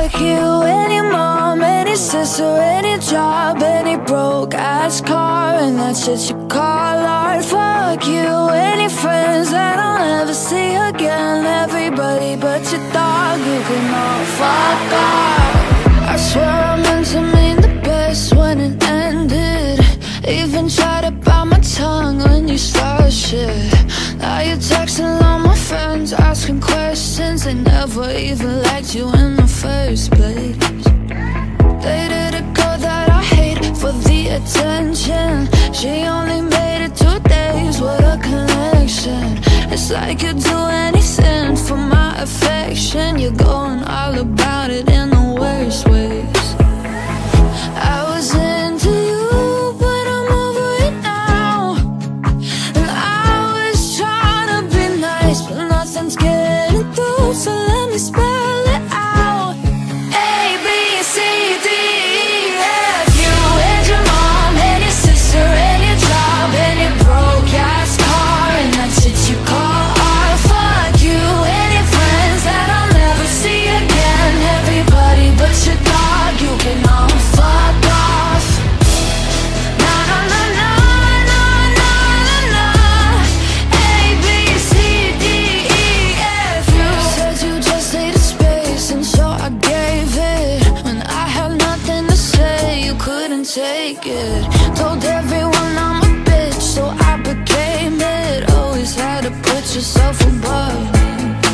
Fuck you, any mom, any sister, any job, any broke-ass car, and that shit you call art. Fuck you, any friends that I'll never see again, everybody but your dog, you can all fuck off. I swear I meant to mean the best when it ended. Even tried to bite my tongue when you started shit. Now you're texting all my friends, asking questions. They never even liked you in the first place. Dated a girl that I hate for the attention. She only made it 2 days, what a connection. It's like you'd do anything for my affection. You're going all about it in the worst ways. I was into you, but I'm over it now. And I was trying to be nice, but nothing's getting through, so let me spell it out. A, B, C, D, E, F. You and your mom, and your sister, and your job, and your broke-ass car, and that shit you call art. Fuck you and your friends that I'll never see again, everybody but your dog, you can all fuck off. Na na na na na na na na. A, B, C, D, E, F. You said you just needed space, and so I gave it. When I had nothing to say, you couldn't take it. Told everyone I'm a bitch, so I became it. Always had to put yourself above me.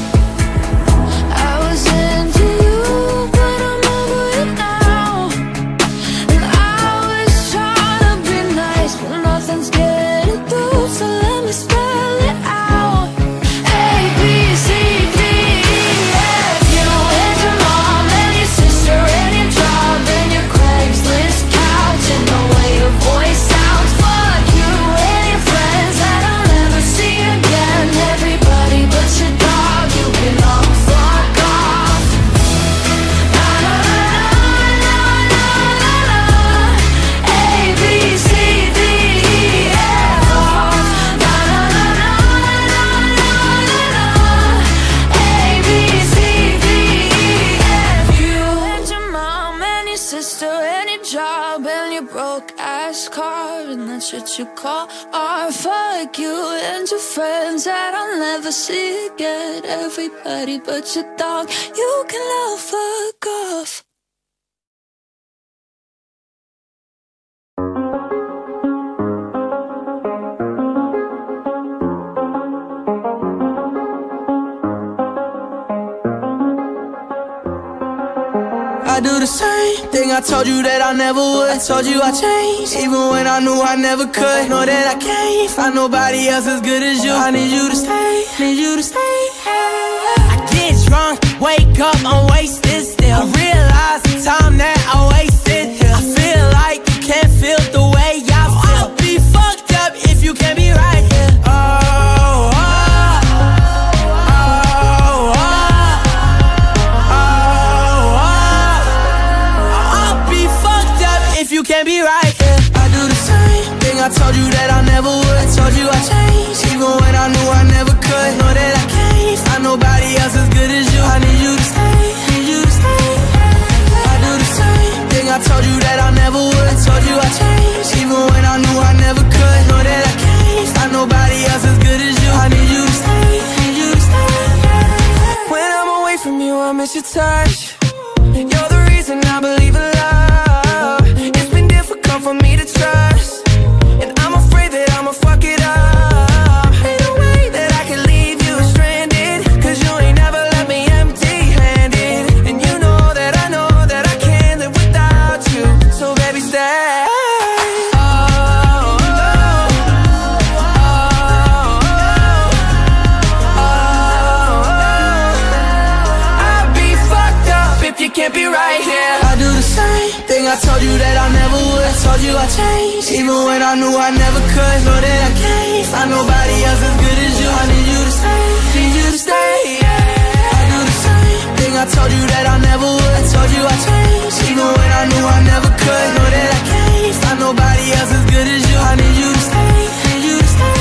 I was into you, but I'm over it now. And I was trying to be nice, but nothing's getting through, so let me spell it out. A, B, C, D, E, F. You and your mom, and your sister, and your job, and your Craigslist couch, and the way your voice sounds. Fuck you and your friends that I'll never see again, everybody but your dog, you can all fuck off. Na na na na na na na. A, B, C, D, E, F. Na na na na na na na na. A, B, C, D, E, F. You and your mom, and your sister, and your job, and your broke-ass car, and that shit you call art. Fuck you and your friends that I'll never see again, everybody but your dog, you can all fuck off. I do the same thing I told you that I never would. I told you I changed, even when I knew I never could. Know that I can't find nobody else as good as you. I need you to stay, need you to stay. I get drunk, wake up, I'm wasted still. I realize the time that I wasted here. I feel like you can't feel the way I feel. I'll be fucked up if you can't be right here. You can't be right, yeah. I do the same thing I told you that I never would. I told you I changed, even when I knew I never could. Know that I can't find nobody else as good as you. I need you to stay, need you to stay. I do the same thing I told you that I never would. I told you I changed, even when I knew I never could. Know that I can't find nobody else as good as you. I need you to stay, need you to stay. When I'm away from you, I miss your touch. You're the reason I believe in love. For me to trust, and I'm afraid that I'ma fuck it up. Ain't no way that I can leave you stranded, cause you ain't never let me empty-handed. And you know that I can't live without you. So baby, stay. I'd be fucked up if you can't be right here. I do the same thing I told you that I never would. I told you I changed, even when I knew I never could. Know that I can't find nobody else as good as you. I need you to stay, need you to stay, yeah. I do the same thing I told you that I never would. I told you I changed, even when I knew I never could. Know that I can't find nobody else as good as you. I need you to stay, need you to stay.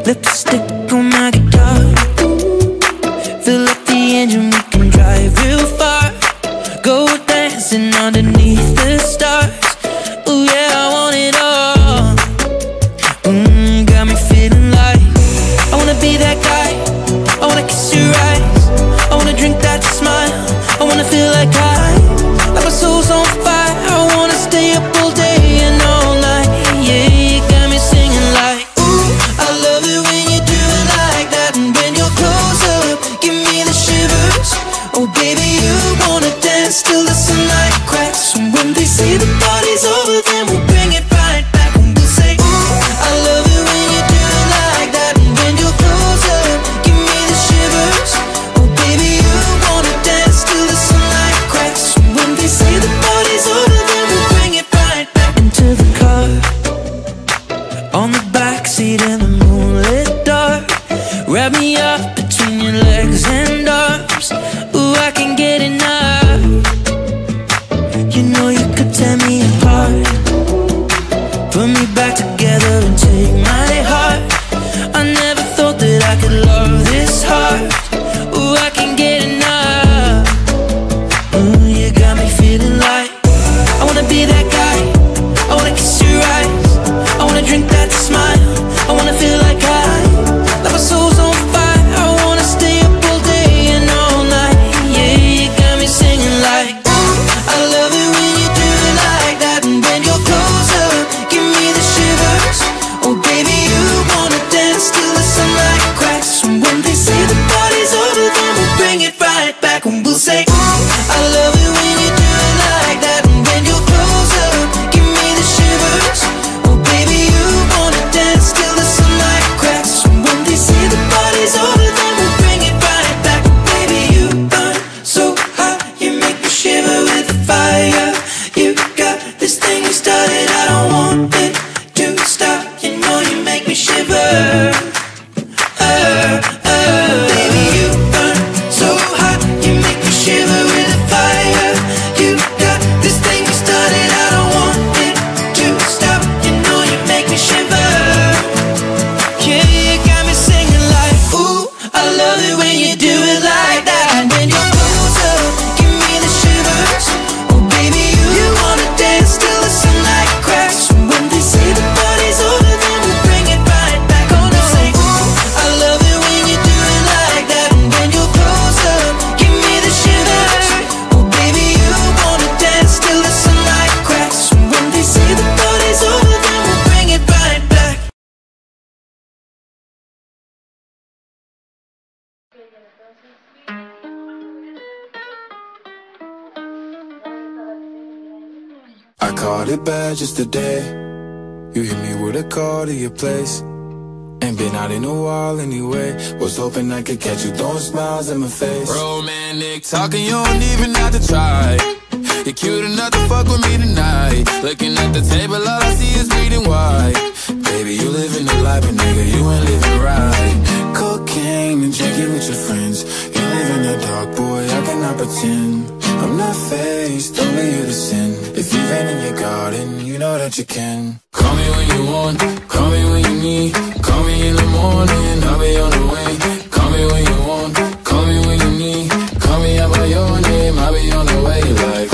lipstick on my guitar. Fill up the engine, we can drive real far. Go dancing underneath the stars. Ooh yeah, I want it all. Got me feeling like I wanna be that guy. I wanna kiss your eyes. I wanna drink that smile. I wanna feel like my soul's on fire. I wanna stay up all day and all night. Yeah, you got me singing like, ooh, I love it when you do it like that. And when you're close up, give me the shivers. Oh baby, you wanna dance till the sunlight cracks. And when they say the party's over, then we'll bring it right back. And we'll say, ooh, I love it when you do it like that. And when you're close up, give me the shivers. Oh baby, you wanna dance till the sunlight cracks. And when they say the party's over, then we'll bring it right back. Into the car, on the backseat in the moonlit dark. Wrap me up between your legs and arms. Ooh, I can't get enough. You know you could tear me apart, put me back together and take my heart. I never thought that I could love this hard. Ooh, I can't get enough. Ooh, you got me feeling like I wanna be that guy. I wanna kiss your eyes. I wanna drink that smile. I wanna feel like my soul's on fire. I wanna stay up all day and all night. Yeah, you got me singing like, ooh, I love it when you do it like that. And when you're close up, give me the shivers. Oh baby, you wanna dance till the sunlight cracks. And when they say the party's over, then we'll bring it right back. And we'll say, ooh, I love it when you do it like that. And when you're close up, give me the shivers. Oh baby, you wanna dance till the sunlight cracks. And when they say the party's over, then we'll bring it right back. Baby, you burn so hot, you make me shiver with the fire. You got this thing you started, I don't want it to stop. You know you make me shiver. Baby, you burn so hot, you make me shiver with the fire. You got this thing you started, I don't want it to stop. You know you make me shiver. Yeah, you got me singing like, ooh, I love it when you do it like that. And when you're close up, give me the shivers. Oh baby, you wanna dance till the sunlight cracks. And when they say the party's over, then we'll bring it right back. Oh no, say, ooh, I love it when you do it like that. And when you're close up, give me the shivers. Oh baby, you wanna dance till the sunlight cracks. And when they say the party's over, then we'll bring it right back. I caught it bad just today. You hit me with a call to your place. Ain't been out in a while anyway. Was hoping I could catch you throwing smiles in my face. Romantic talking, you don't even have to try. You're cute enough to fuck with me tonight. Looking at the table, all I see is bleeding white. Baby, you living the life, but nigga, you ain't living right. Cocaine and drinking with your friends. You live in the dark, boy, I cannot pretend. I'm not faced, only you to sin. If you've been in your garden, you know that you can. Call me when you want, call me when you need. Call me in the morning, I'll be on the way. Call me when you want, call me when you need. Call me out by your name, I'll be on the way. Like,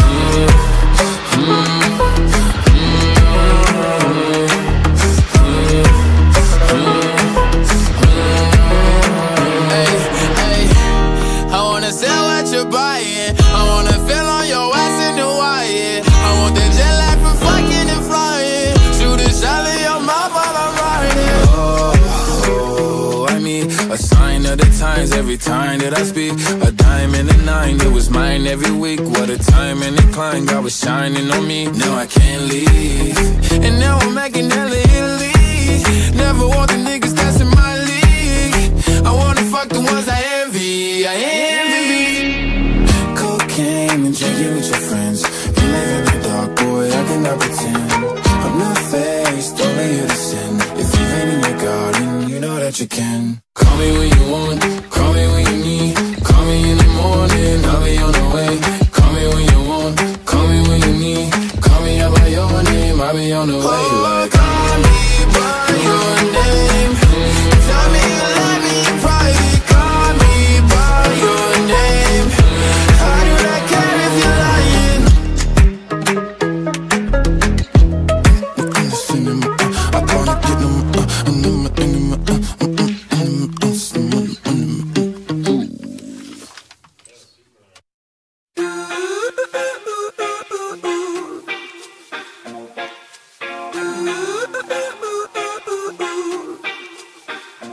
I wanna sell what you're buying. I wanna feel on your ass in Hawaii. I want that jet lag for fucking and flying. Shoot a shot in your mouth while I'm riding. Oh, I mean, a sign of the times every time that I speak. A dime and a nine, it was mine every week. What a time and a climb, God was shining on me. Now I can't leave, And now I'm making hella Italy. Never want the niggas that's in my league. I wanna fuck the ones I envy. I envy. cocaine and drinking with your friends. You live in the dark, boy, I cannot pretend. I'm not faced, only you to sin. If you've been in your garden, you know that you can. call me when you want, call me when you need. Call me in the morning, I'll be on the way. Call me when you want, call me when you need. Call me out by your name, I'll be on the way. Like, Call me by your name. Tell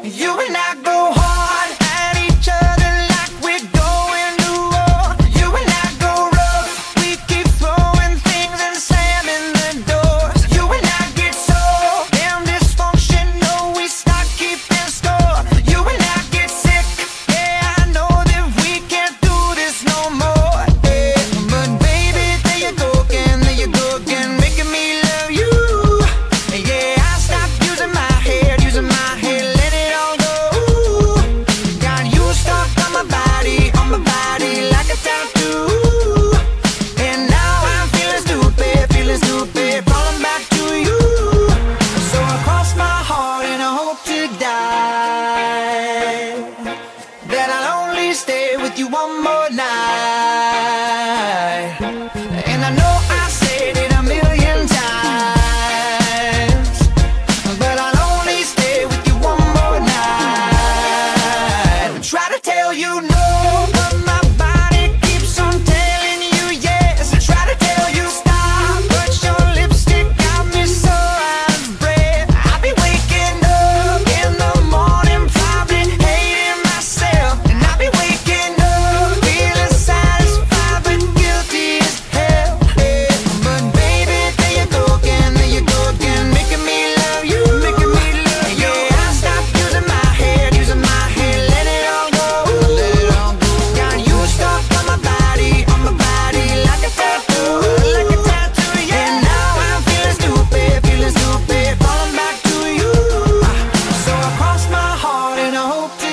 You and I go hard at each other like we're going to war. You and I go rough, we keep throwing things and slamming the doors. You and I get so damn dysfunctional, we start keeping score. You and I get sick, yeah, I know that we can't do this no more. Yeah. But baby, there you go again, making me love you. Yeah, I stopped using my head, let it all go. Got you stuck on my body like a tattoo. And now I'm feeling stupid, falling back to you. So I cross my heart and I hope to die that I'll only stay with you one more night. And I know I said it a million times, but I'll only stay with you one more night. Try to tell you no, but my body keeps on telling you yes. Try to tell you stop, but your lipstick got me so out of breath. I'll be waking up in the morning, probably hating myself. And I'll be waking up feeling satisfied but guilty as hell. But baby, there you go again, making me love you. Yeah, I stopped using my head, let it all go. Got you stuck on my body like a tattoo, yeah. And now I'm feeling stupid, falling back to you. So I cross my heart and I hope to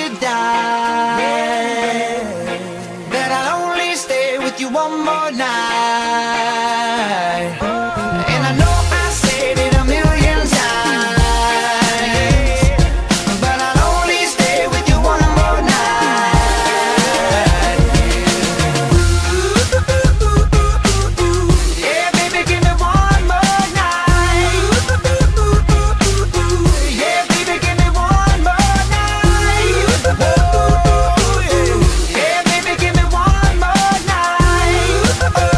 die that I'll only stay with you one more night. And I know I said it a million times, but I'll only stay with you one more night. Yeah, baby, give me one more night. Yeah, baby, give me one more night. Yeah, baby, give me one more night.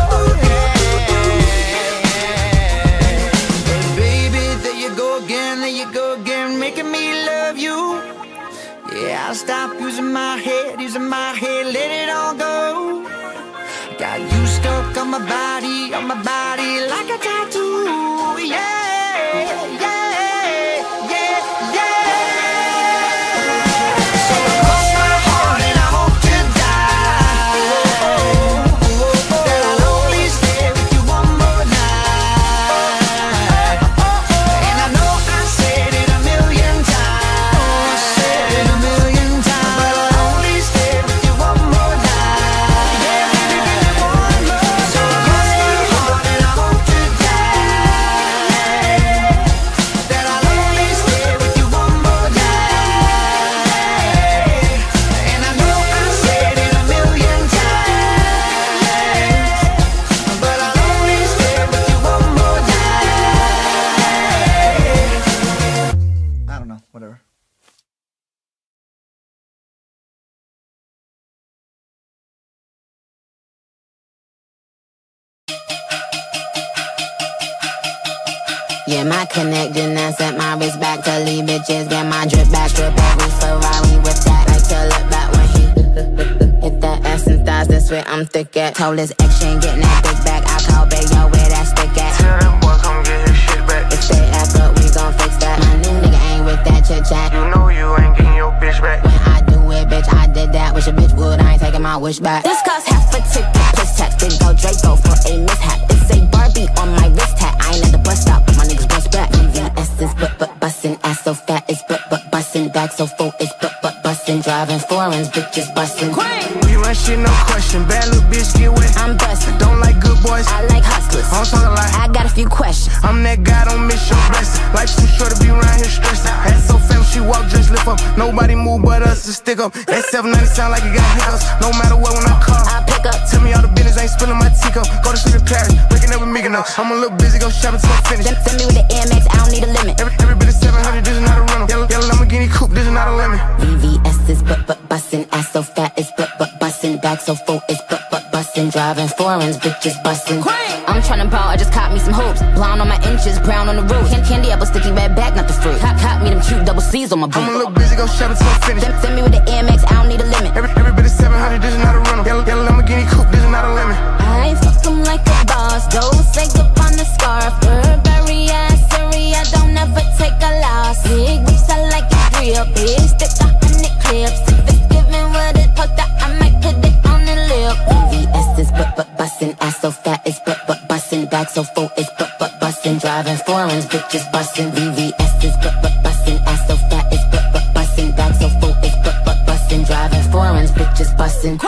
Baby, there you go again, making me love you. Yeah, I'll stop using my head, let it all go. Got you stuck on my body like a tattoo. Yeah. So I cross my heart and I hope to die that I'll only stay with you one more night. And I know I said it a million times, but I'll only stay with you one more night. Yeah, baby, give me one more. So I cross my heart and I hope to die that I'll only stay with you one more night. And I know I said it a million times, but I'll only stay with you one more night. I don't know, whatever. Yeah, my connecting and set my wrist back to leave bitches. Get my drip back, drip every Ferrari with that. Like to look back when he hit that ass and thighs. That's where I'm thick at. Told his ex she ain't getting that big back. I call Bayo where that stick at. Tell that boy come get his shit back. If they act up, we gon' fix that. My new nigga ain't with that chit chat. You know you ain't getting your bitch back. When I do it, bitch, I did that. Wish a bitch would, I ain't taking my wish back. This cost half a ticket, plus tax. Then go Draco for a mishap. It's a Barbie on my wrist hat. I ain't at the bus stop, but my niggas bust back. VVS is but bustin', ass so fat is but bustin', back so full is but bustin', driving foreigns, bitches bustin'. We run shit, no question. Bad little bitch, get wet. I'm bustin'. Don't like good boys. I like hustlers. I'm talking like I got a few questions. I'm that guy, don't miss your blessing. Life's too short to be around here stressing. Ass so fam, she walk, just lift up. Nobody move but us to stick up. That 790 sound like it got hiccups. No matter what, when I call, I pick up. Tell me all the business, ain't spilling my teacup. Go to sleep in Paris, waking up with me enough. I'm a little busy, go shopping till I finish. Send me with the MX, I don't need a limit. Every bit of 700, this is not a rental. Yellow Lamborghini coupe, this is not a lemon. VVS is but bustin', ass so fat is but bustin', back so full is but bustin'. bustin', driving foreigns, bitches bustin'. I'm tryna ball, I just caught me some hoops. Blonde on my inches, brown on the roof. Candy apple, sticky red bag, not the fruit. Cop me them cute double C's on my boot. I'm a little busy, go shopping till I'm finished. Send me with the AMX, I don't need a limit. Every bit of 700, this is not a rental. Yellow Lamborghini coupe, this is not a lemon. I fuck 'em like a boss, don't say up on the scarf. Burberry ass, I don't ever take a loss. Big whips, I like it real. Big stick, 100 clips. If it's giving what it post, I might put it on the lip. VVS is but bustin', ass so fat is but bustin', bag so full is but bustin', driving foreigns, bitches bustin'. VVS is but bustin', ass so fat is but bustin', bag so full is but bustin', driving foreigns, bitches bustin'.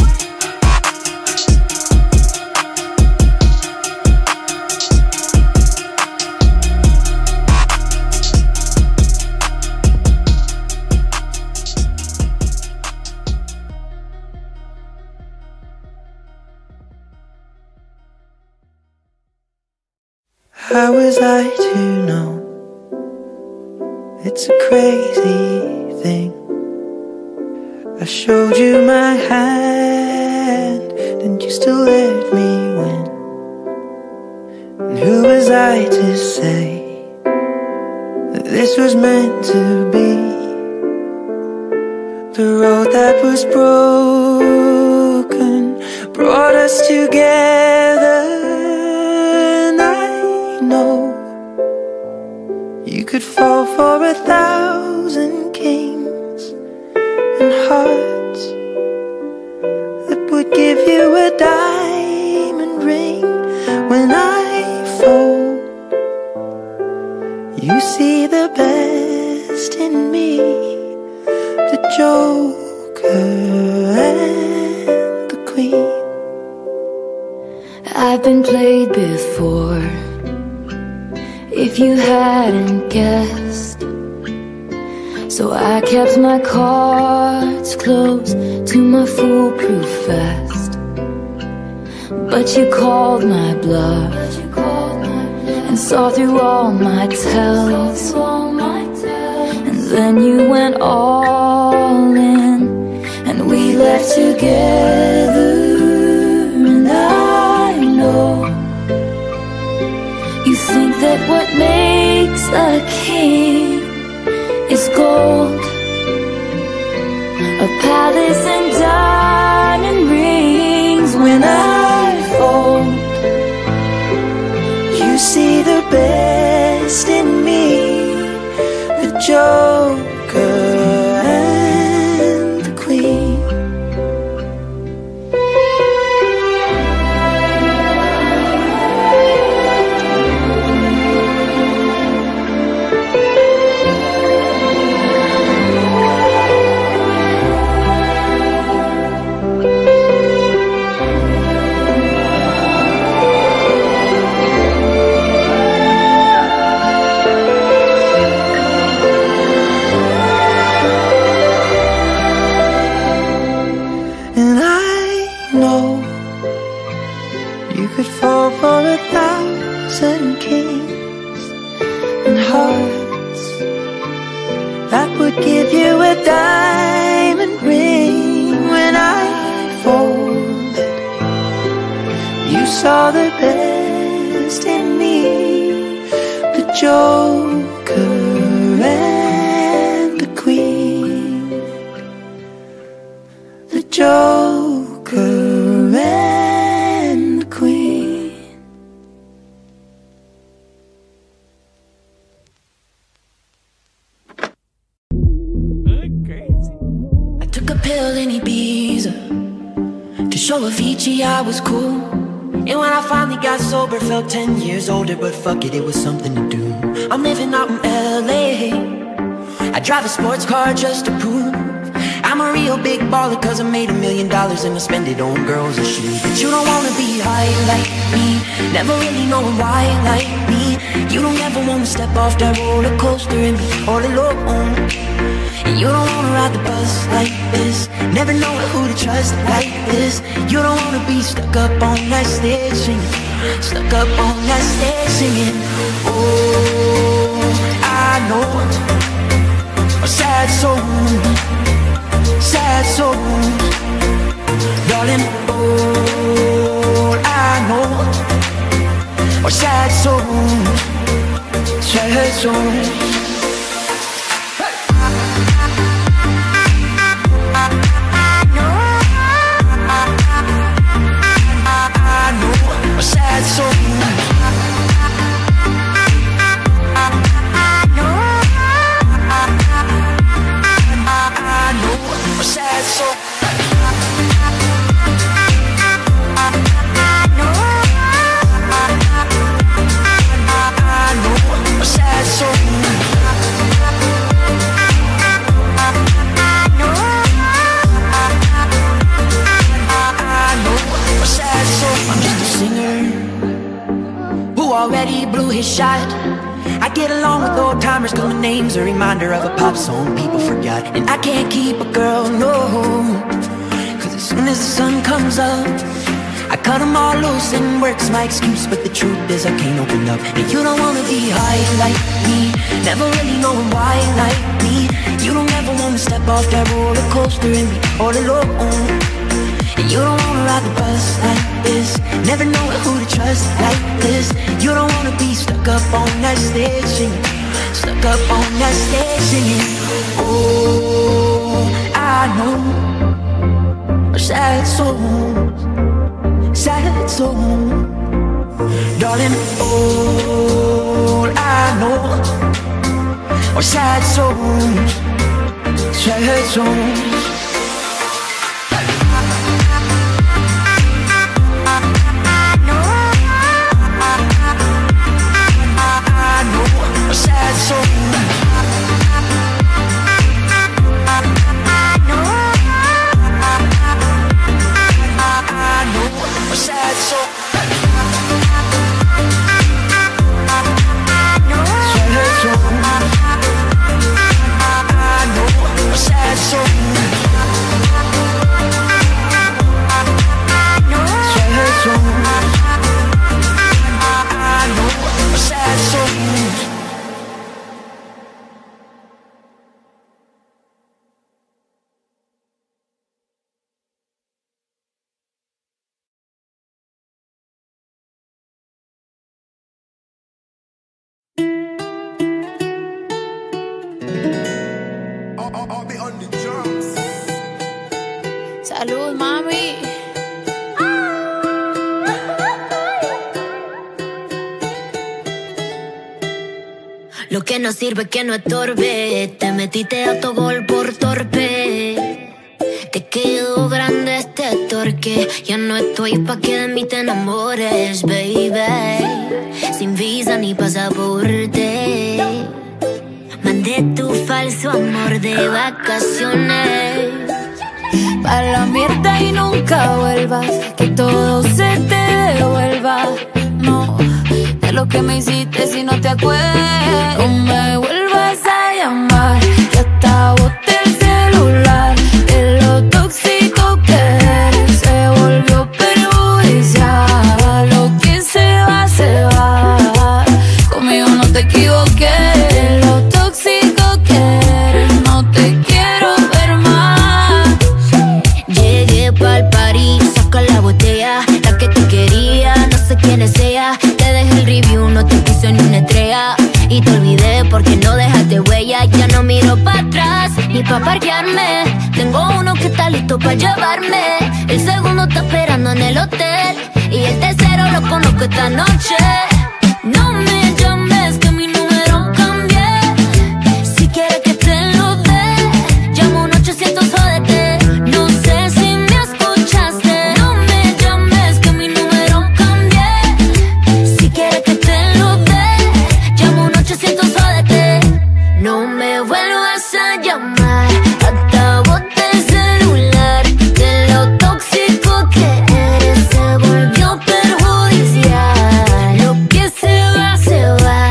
How was I to know? It's a crazy thing. I showed you my hand, and you still let me win. And who was I to say that this was meant to be? The road that was broken brought us together. You could fall for 1,000 kings and hearts that would give you a diamond ring. When I fold, you see the best in me, the Joker and the Queen. I've been played before, if you hadn't guessed. So I kept my cards close to my foolproof vest. But you called my bluff and saw through all my tells. And then you went all in, and we left together. And I know you think that what makes a king is gold, a palace and diamond rings. When I fold, you see the best in me, the Joker and the Queen. For 1,000 kings and hearts that would give you a diamond ring. When I folded, you saw the best in me, the Joker and the Queen, the Joker and the Queen. In Ibiza to show Avicii I was cool. And when I finally got sober, felt 10 years older. But fuck it, it was something to do. I'm living out in LA. I drive a sports car just to prove I'm a real big baller, cause I made $1 million and I spend it on girls and shoes. But you don't wanna be high like me, never really knowing why like me. You don't ever wanna step off that roller coaster and be all alone. And you don't wanna ride the bus like this, never know who to trust like this. You don't wanna be stuck up on that stage singing, stuck up on that stage singing. Oh, I know a sad soul, sad soul, darling. Oh, or sad songs, sad songs. Sad song. Sad song. Sad song. I'm just a singer who already blew his shot. I get along with old timers cause my name's a reminder of a pop song people forgot. And I can't keep a girl, no, cause as soon as the sun comes up I cut them all loose and work's my excuse. But the truth is I can't open up. And you don't wanna be high like me, never really knowing why like me. You don't ever wanna step off that roller coaster and be all alone. And you don't wanna ride the bus like this, never knowing who to trust like this. You don't wanna be stuck up on that stage singing, stuck up on that stage singing. Oh, I know sad songs, sad songs, darling. All I know are sad songs, sad songs. Sad song. Sad song. Sad song. Salud, mami. Lo que no sirve que no estorbe, te metiste a tu gol por torpe. Te quedó grande este torque, ya no estoy pa' que de mí te enamores, baby. Sin visa ni pasaporte, mandé tu falso amor de vacaciones. Pa' la mierda y nunca vuelvas, que todo se te devuelva. No, de lo que me hiciste si no te acuerdas. No me vuelvas a llamar, que hasta boté el celular. De lo tóxico que eres, se volvió perjudicial. Lo que se va, se va. Conmigo no te equivoqué. De lo tóxico que eres, no te quiero ver más. Llegué pa'l party, saca la botella, la que te quería, no sé quién es ella. Te dejé el review, no te puse ni una estrella. Y te olvidé porque no dejaste huella. Ya no miro para atrás, ni pa' parquearme. Tengo uno que está listo pa' llevarme. El segundo está esperando en el hotel, y el tercero lo conozco esta noche. No me llames que mi número cambié. Si quieres que te lo dé, llamo un 800 jódete. No sé si me escuchaste. No me llames que mi número cambié. Si quieres que te lo dé, llamo un 800 jódete. No me vuelvas a llamar, hasta boté el celular. De lo tóxico que eres, se volvió perjudicial. Lo que se va, se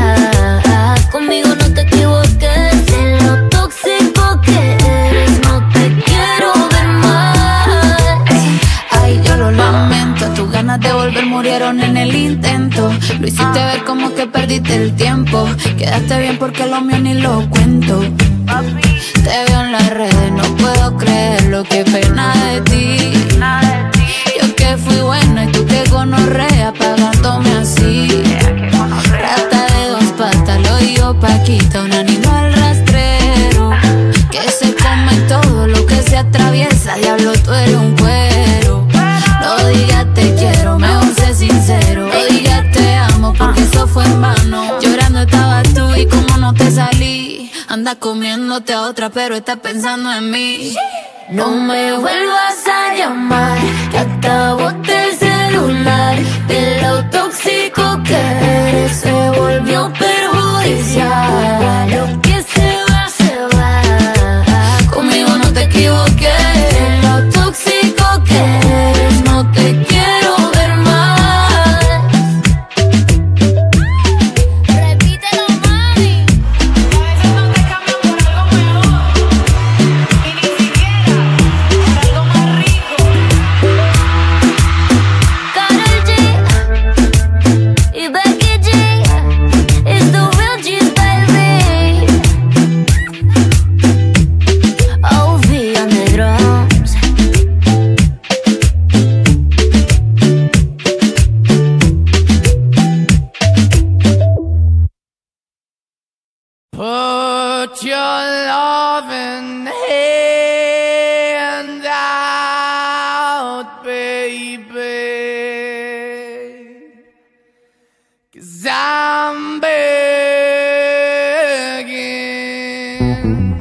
va. Conmigo no te equivoques. De lo tóxico que eres, no te quiero ver más. Ay, yo lo lamento, tus ganas de volver murieron en el intento. Lo hiciste ver como que perdiste el tiempo. Quedaste bien porque lo mío ni lo cuento. Te veo en las redes, no puedo creerlo, qué pena de ti. Yo que fui buena y tú que gonorrea pagándome así. buscándote a otra, pero estás pensando en mí. No me vuelvas a llamar, que acabote el celular. De lo tóxico que eres se volvió perjudicial. Lo que se va, conmigo no te equivoqué. De lo tóxico que eres no te quiero ver más. Repítelo, mami. A veces no te cambian por algo mejor, y ni siquiera por algo más rico. Karol G y Becky G, it's the real G's, baby. OV on the drums. Put your loving hand out, baby, 'cause I'm begging.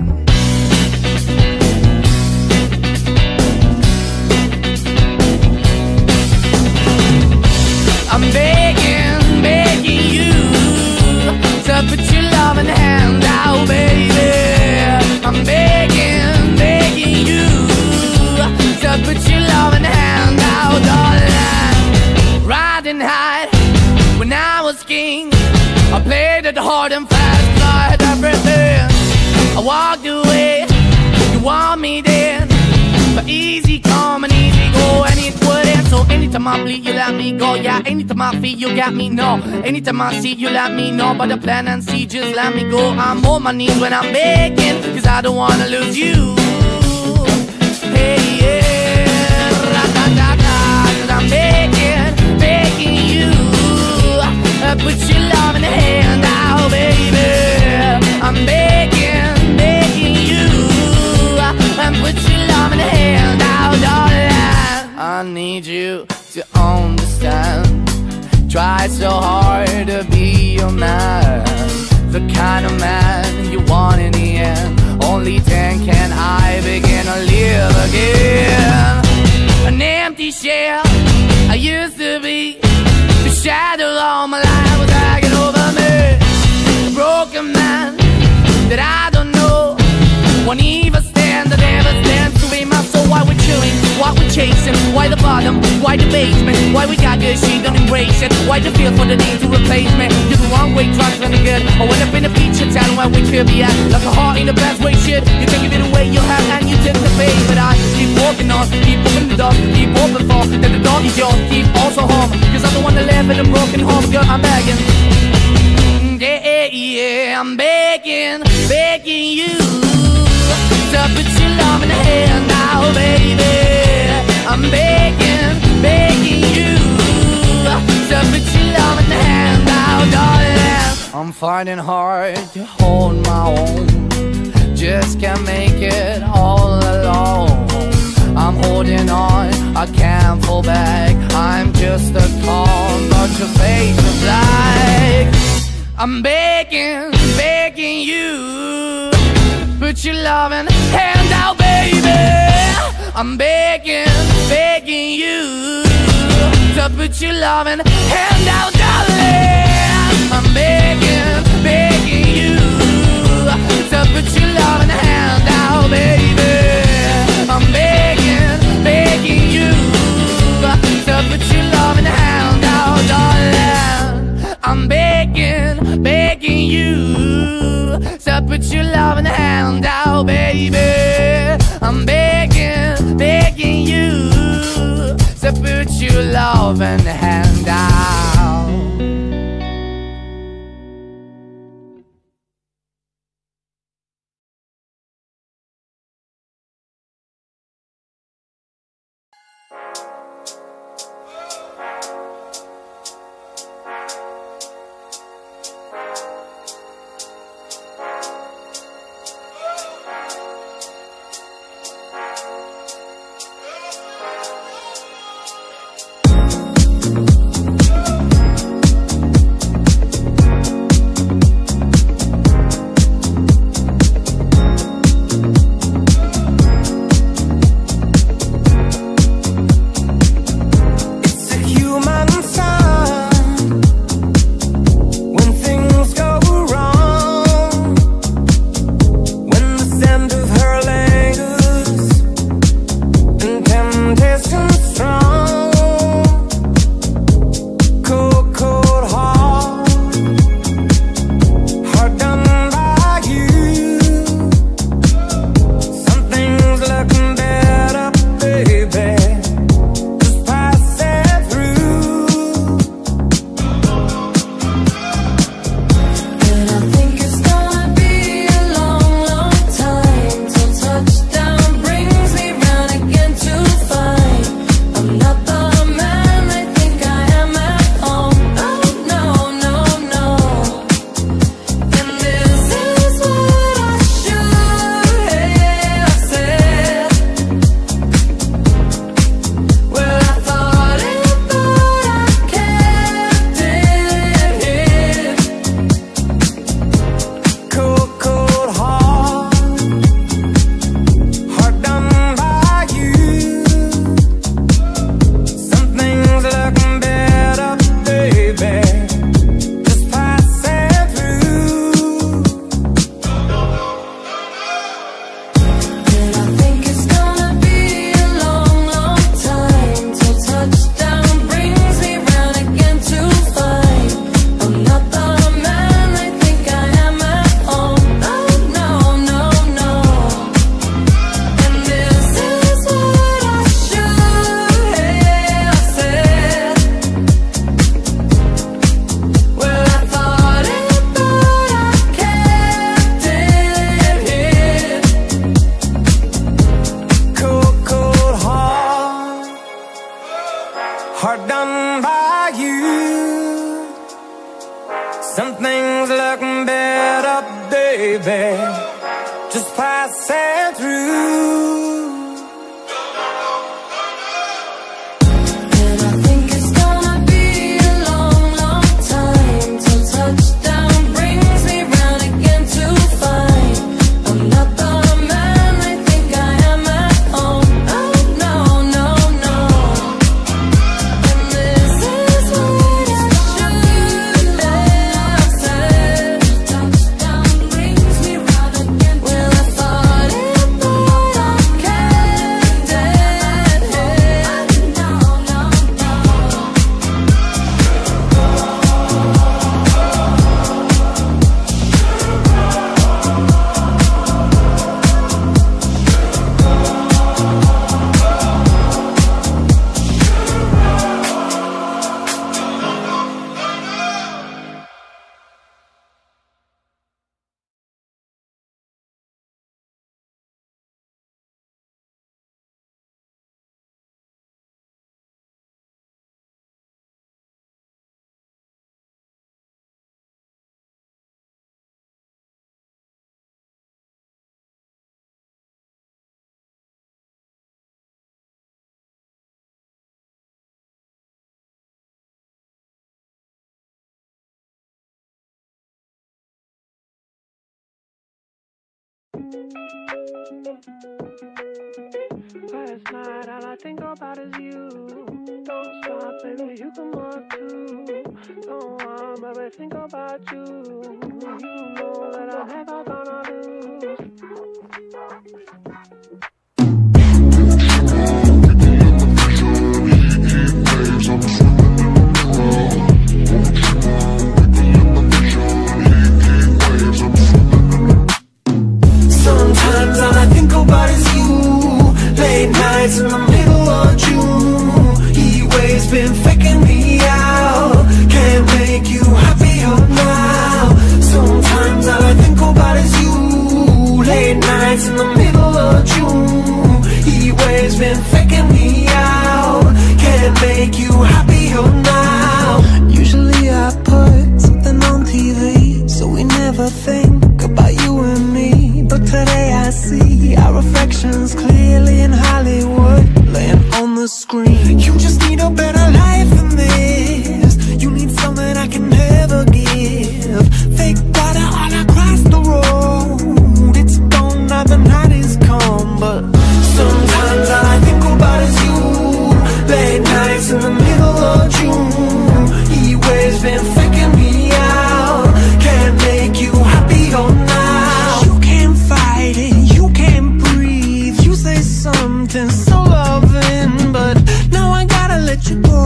I'm begging, begging you to put your loving hand out, baby. I'm begging, begging you to put your loving hand out, darling. Riding high when I was king, I played it hard and fast, 'cause I had everything. I walked away, you want me then, but easy come and easy go, and it wouldn't. So anytime I bleed, you let me go. Yeah, anytime I feel, you got me, no. Anytime I see, you let me know. But the plan and see, just let me go. I'm on my knees when I'm begging, 'cause I don't wanna lose you. Hey, yeah, ra-da-da-da, 'cause I'm begging, begging you. Put your love in the hand out, baby. I'm begging, begging you. Put your love in the hand out, darling. I need you to understand. Try so hard to be your man, the kind of man you want in the end. Only then can I begin to live again. An empty shell I used to be, the shadow all my life was dragging over me. A broken man that I don't know, won't even stand, that never stands to be my soul. Why we're chilling, why we're chasing, why the bottom, why the basement, why we got good, she don't embrace it, why the feel for the need to replace me. You're the wrong way, trying to be good. I went up in a feature town where we could be at, like a heart in the best way, shit. You can give it away, you have, and you take the bait. But I keep walking on, keep opening the door, keep open for, that the door is yours, keep also home, 'cause I'm the one that live in a broken home, girl, I'm begging. Yeah, yeah, I'm begging, begging you to put your love in the hand now, baby. I'm begging, begging you to put your love in the hand now, darling. I'm finding hard to hold my own, just can't make it all alone. I'm holding on, I can't fall back. I'm just a call, but your face is black. I'm begging, begging you, put your loving hand out, baby. I'm begging, begging you to put your loving hand out, darling. I'm begging, begging you to put your loving hand out, baby. I'm begging, begging you to put your loving hand out, darling. I'm begging, begging you to put your loving hand out, baby. I'm begging, begging you to put your loving hand out. Last night all I think about is you. Don't stop, baby, you come up too. Don't want, baby, think about you. You know that I'm never gonna lose. Sometimes all I think about is you. Late nights in the middle of June. Heat waves been faking me out. Can't make you happier now. Sometimes all I think about is you. Late nights in the middle of June. Heat waves been faking me out. Can't make you happier now. Usually I put something on TV, so we never think about you and me. But today I see our reflections clearly in Hollywood, laying on the screen. You just need a better life than this. You need something I can never give. Fake water all across the road. It's gone now, the night is come. But sometimes all I think about is you. Late nights in the middle of June. Heat waves been faking me out. Can't make you happier now. You can't fight it, you can't breathe. You say something so loving, but now I gotta let you go.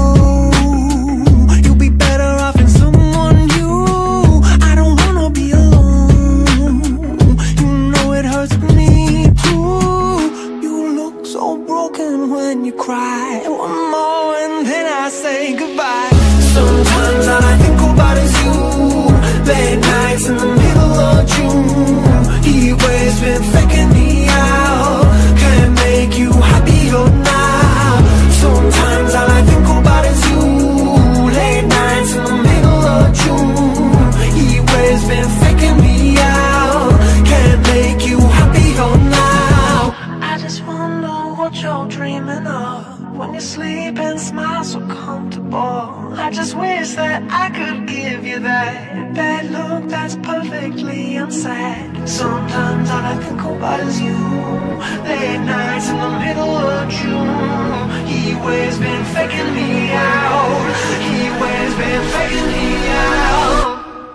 You'll be better off in someone new. I don't wanna be alone. You know it hurts me too. You look so broken when you cry. One more and then I say goodbye. Sometimes all I think about is you. Late nights in the middle of June. Heat waves been faking me out. Can't make you happier now. Sometimes all I think about is you. Late nights in the middle of June. Heat waves been faking me out. Can't make you happier now. I just wonder what you're dreaming of when you sleep and smile so comfortable. I just wish that I could give you that look that's perfectly unsaid. Sometimes all I think about is you. Late nights in the middle of June. Heat waves been faking me out. Heat waves been faking me out.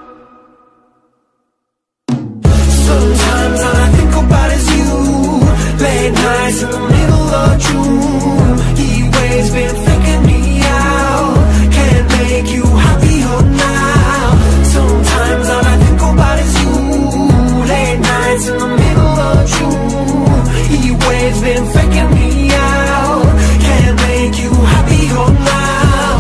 Sometimes all I think about is you. Late nights in the middle of June. Heat waves been faking me out. Can't make you happier now. Sometimes all I think about is you. Late nights in the middle of June. Heat waves been faking me out. Can't make you happier now.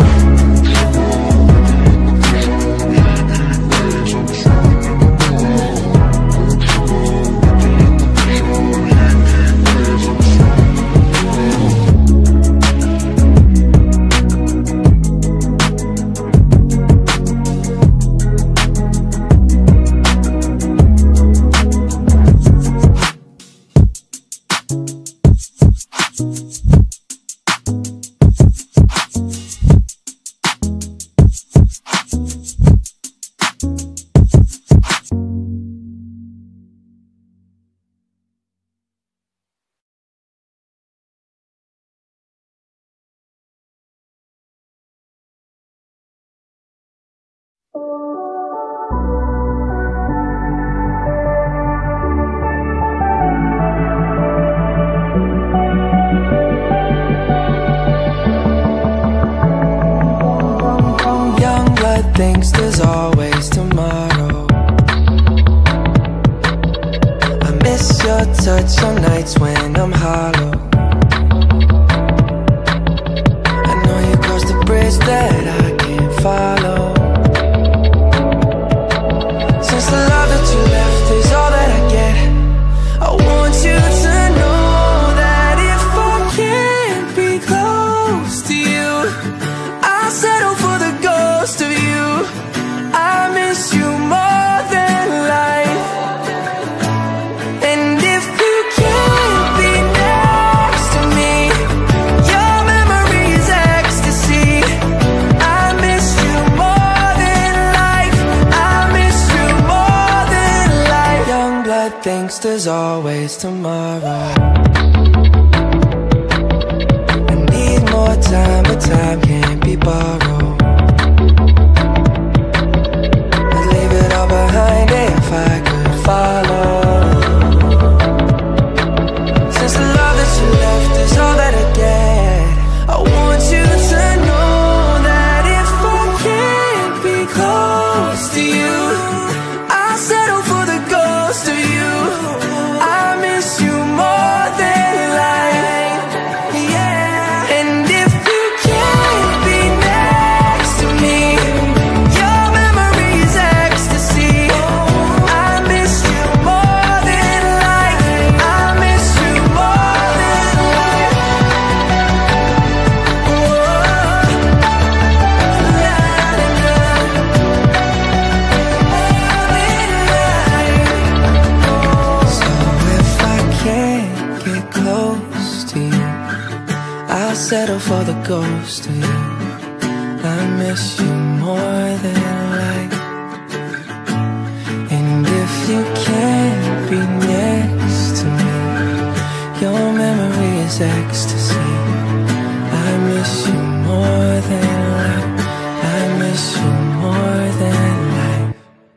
Thinks there's always tomorrow. I miss your touch on nights when I'm hollow. I know you crossed the bridge that I can't follow. Since the love that you left is all that I get, I want you to know that if I can't be close to you, I'll settle for the ghost of you. I miss you more than life. And if you can't be next to me, your memory is ecstasy. I miss you lost, there's always tomorrow. I need more time, but time can't be borrowed. I'd leave it all behind if I could follow. Since the love that you left is all that I get, I want you to know that if I can't be close to you, I'll settle for the ghost of you. I miss you more than life, yeah. And if you can't be next to me, your memory is ecstasy. I miss you more than life. I miss you more than life. So if I can't get close to you, I'll settle for the ghost of you. I miss you more than life. And if you can't be next to me, your memory is ecstasy. I miss you more than life. I miss you more than life.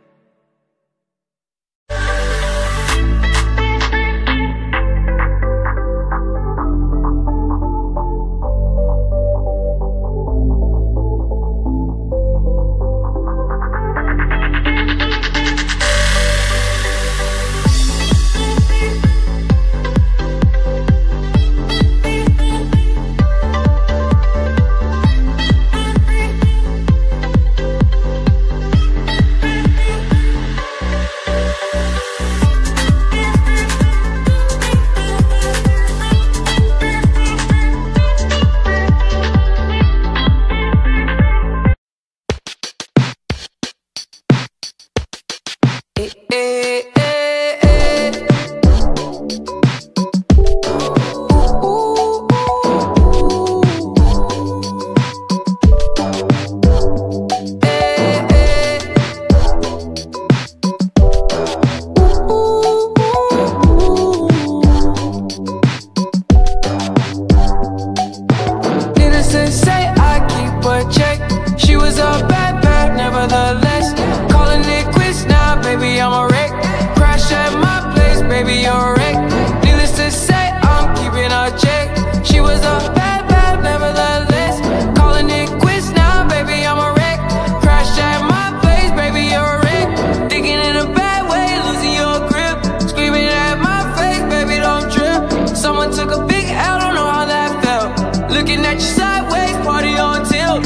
Needless to say, I keep a check. She was a bad, bad, nevertheless. Calling it quits now, baby, I'm a wreck. Crash at my place, baby, you're a wreck. Needless to say, I'm keeping a check. She was a bad, bad, nevertheless. Calling it quits now, baby, I'm a wreck. Crash at my place, baby, you're a wreck. Thinking in a bad way, losing your grip. Screaming at my face, baby, don't trip. Someone took a big L, don't know how that felt. Looking at you sideways, party on tilt.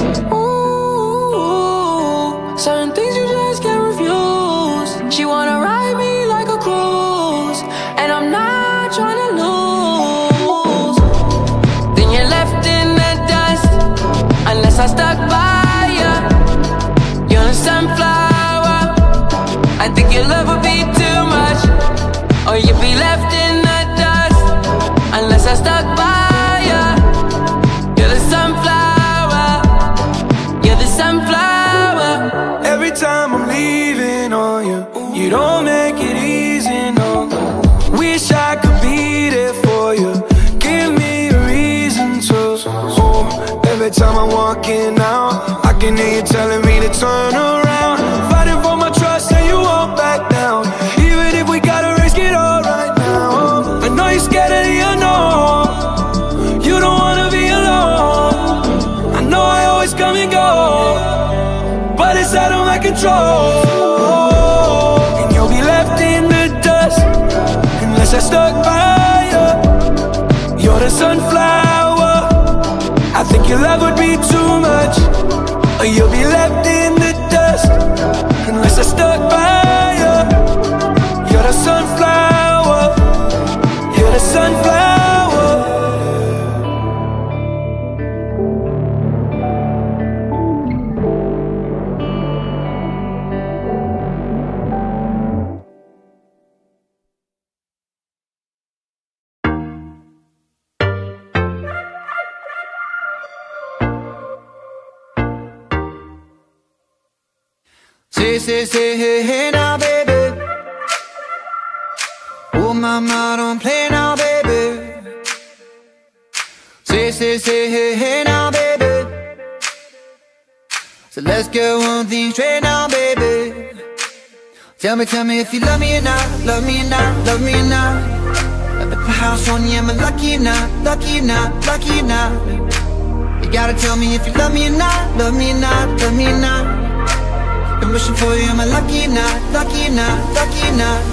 Ooh, certain things you just can't refuse. She wanna ride me like a cruise, and I'm not trying to lose. Then you're left in the dust, unless I stuck by ya. You're a sunflower. I think your love would be too much, or you'd be left in the dust, unless I stuck by ya. You're the sunflower. You're the sunflower. Every time I'm leaving on you, you don't make it easy, no. Wish I could be there for you. Give me a reason to. Oh, every time I'm walking out, I can hear you telling me to turn around. Fighting for my trust and you won't back down. Even if we gotta risk it all right now. I know you're scared of the unknown. You don't wanna be alone. I know I always come and go, but it's out of my control. And you'll be left in the dust, unless I stuck by you. You're the sunflower. I think your love would be too much, or you'll be left in the dust, unless I stuck by you. You're the sunflower. You're the sunflower. Say, hey, hey now, baby. Oh, mama, don't play now, baby. Say, hey now, baby. So let's get one thing straight now, baby. Tell me if you love me or not, love me or not, love me or not. I bet the house on you, am I lucky or not, lucky or not, lucky or not? You gotta tell me if you love me or not, love me or not, love me or not. Been wishing for you, am I lucky or not, lucky or not, lucky or not?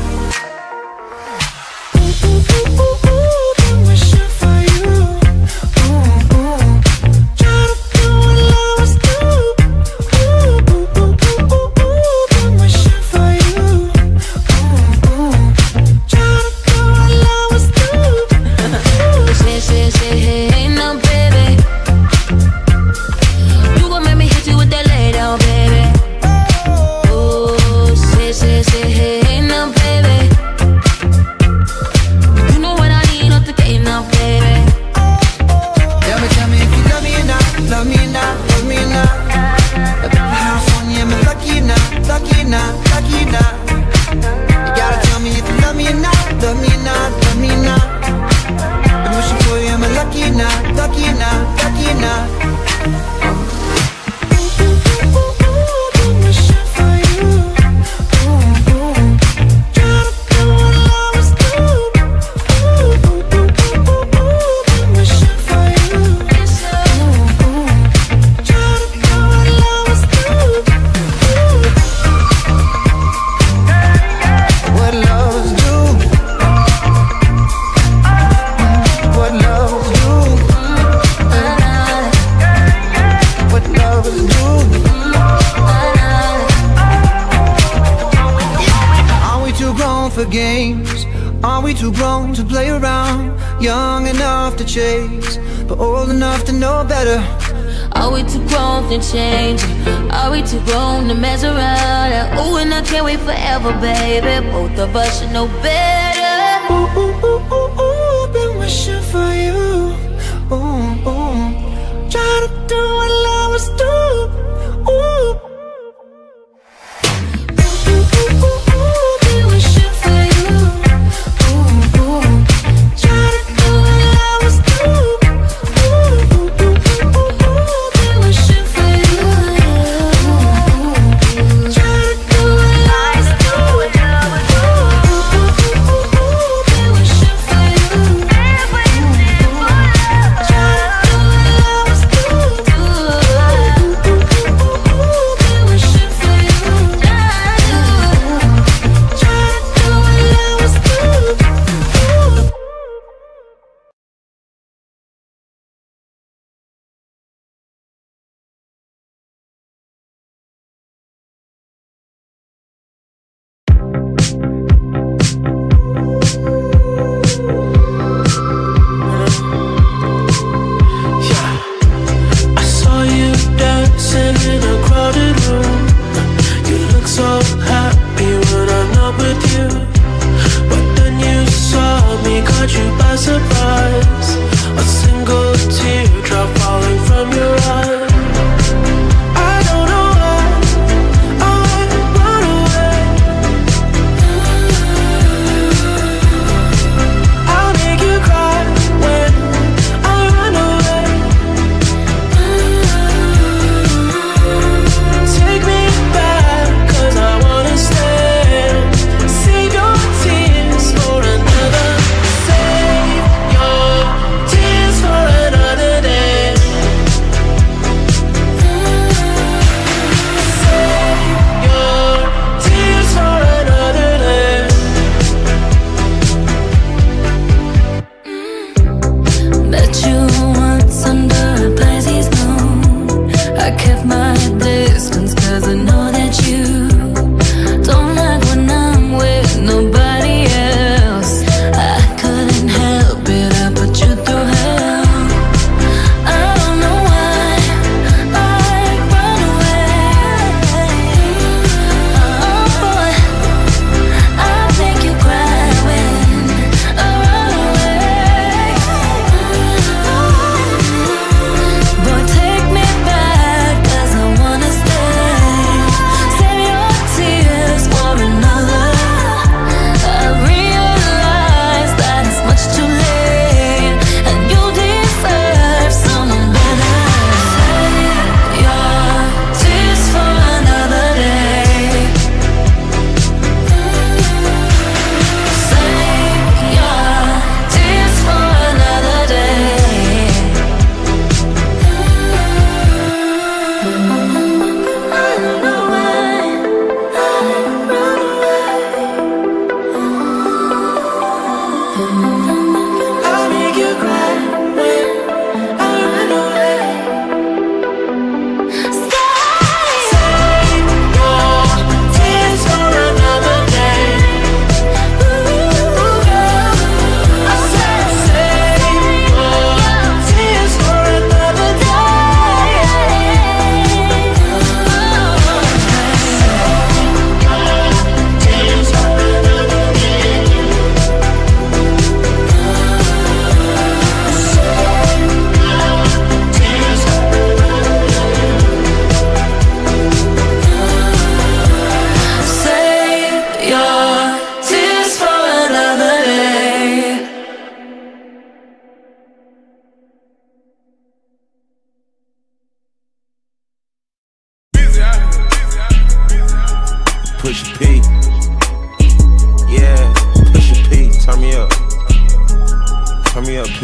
Chase, but old enough to know better. Are we too grown to change? Are we too grown to mess around? Ooh, and I can't wait forever, baby. Both of us should know better. Ooh, ooh, ooh, ooh, ooh, been wishing for you. Ooh, ooh, try to do what lovers do. Ooh.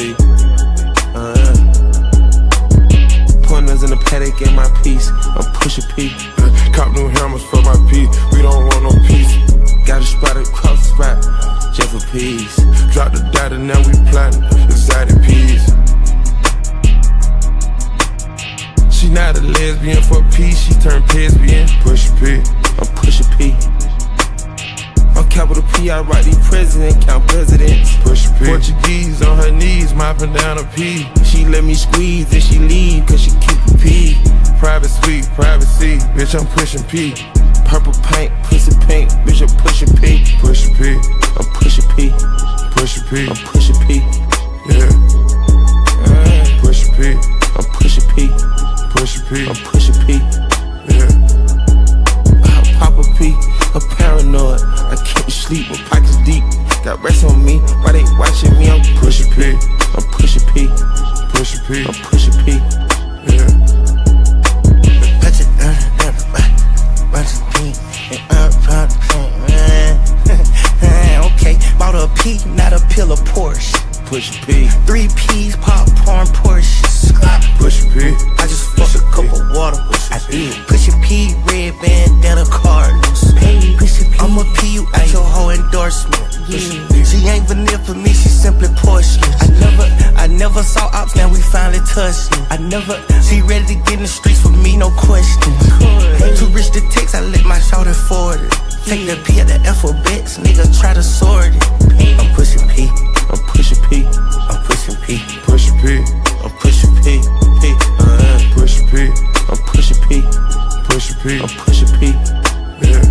Pointers in the paddock in my piece. I'm pushing P. Cop new hammers for my piece. We don't want no peace. Got a spot across the spot, just for peace. Drop the data, now we plantin' exotic peas. She not a lesbian for peace, she turned lesbian. Push P. I'm pushing P. On capital P, I write these president, count presidents. Push P. Portuguese on her knees, mopping down a P. She let me squeeze and she leave, cause she keep a P. Private suite, privacy, bitch, I'm pushing P. Purple paint, pussy pink, bitch, I'm pushing P. Pushing P. I'm pushing P. Pushing P. I'm pushing P. Yeah. Pushing P. I'm pushing P. Pushing P. I'm pushing P. Yeah. I pop a P, I'm paranoid. I can't sleep, my pockets deep. Got rest on me, why they watching me? I'm pushing P. I'm pushing P. Pushing P. I'm pushing P. Yeah. Okay, bought a P, not a pill of Porsche. Push P. 3 P's, popcorn, Porsche. Push P. I just fucked a cup of water. I did. Push a P, red bandana, Cardinals. I'm a P, you at your whole endorsement. She ain't vanilla for me, she simply Porsche. I never saw ops, now we finally touched it. She ready to get in the streets with me, no question. Too rich to text, I let my shorty forward it. Take the P at the alphabets, nigga try to sort it. I'm pushing P. I'm pushing P. I'm pushing P. Pushing P. I'm pushing P. P. Pushing P. I'm pushing P. Pushing P. I'm pushing P. Yeah.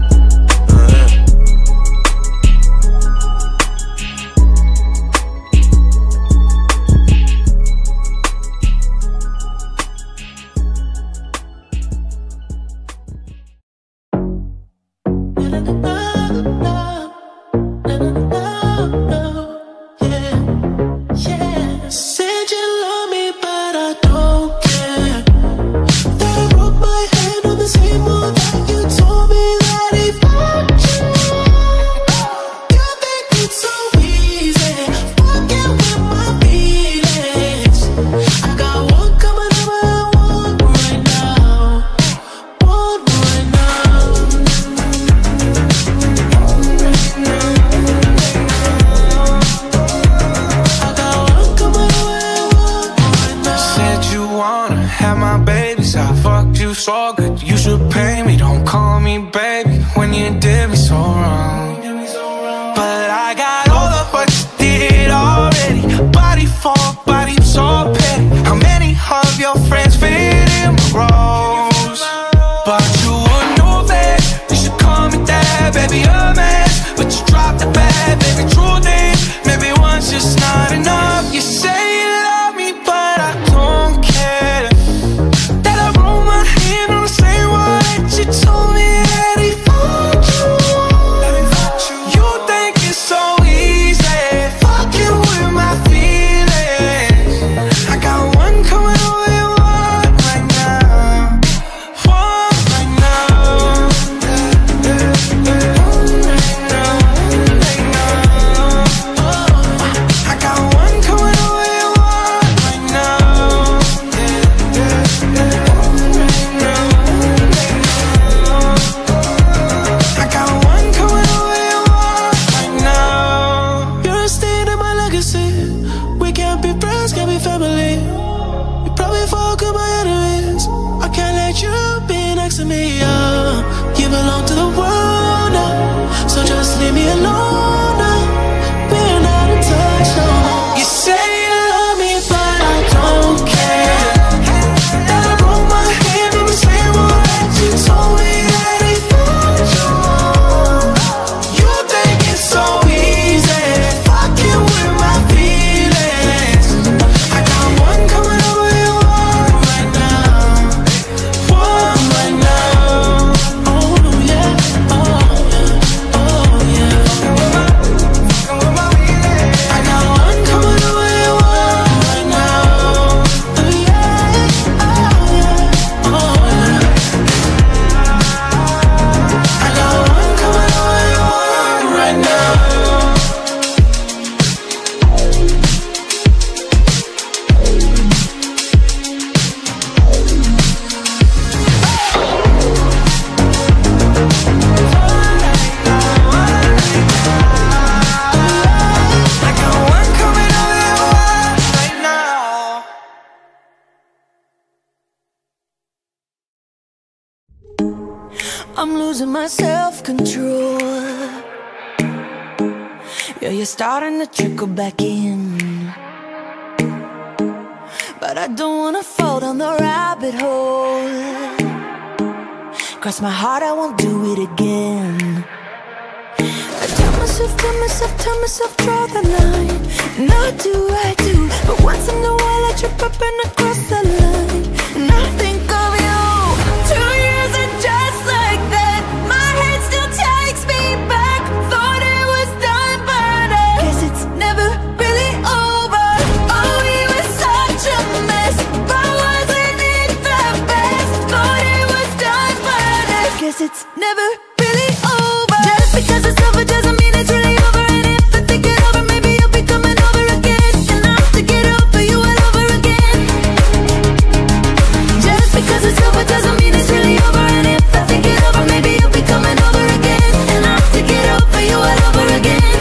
Said you love me, but I don't care. That I wrote my hand on the same wall that you told me that he fucked you. You think it's so easy, fucking with my feelings. I got one coming over and one right now. One right now. I got one coming over and one right now. Said you wanna have my babies, I fucked you so good, you should pay me. Don't call me baby when you did me so wrong. But I got all of what you did already. Body for body, so petty. How many of your friends fit in my roles? But you wouldn't know that. You should call me that, baby, a mess. But you dropped the bag, baby, truth is, maybe one's just not enough. You say you love me, but I don't care. That I wrote my hand on the same wall that you told me that he fucked you. You think it's so easy, fucking with my feelings. I got one coming over and one right now. One right now. I got one coming over and one right now. I got one coming over and one right now. You're a stain in my legacy. We can't be friends, can't be family. You probably fuck with my enemies. I can't let you be next to me. You belong to the world now, so just leave me alone now. We're not in touch no more. You say you love me, but I don't care. That I wrote my hand on the same wall that you told me that he fucked you. You think it's so easy, fucking with my feelings. I got one coming over and one right now. One right now. Oh yeah, oh yeah, oh yeah. I got one coming over I'm losing my self-control. Yeah, you're starting to trickle back in, but I don't wanna fall down the rabbit hole. Cross my heart, I won't do it again. I tell myself, draw the line. And I do, but once in a while I trip up and I cross the line. And I think of you. 2 years and just like that, my head still takes me back. Thought it was done, but I guess it's never really over. Oh, we were such a mess, but wasn't it the best? Thought it was done, but I guess it's never really over. Just because it's over doesn't mean it's really over. And if I think it over, maybe you'll be coming over again. And I have to get over you all over again. Just because it's over doesn't mean it's really over. And if I think it over, maybe you'll be coming over again. And I have to get over you all over again.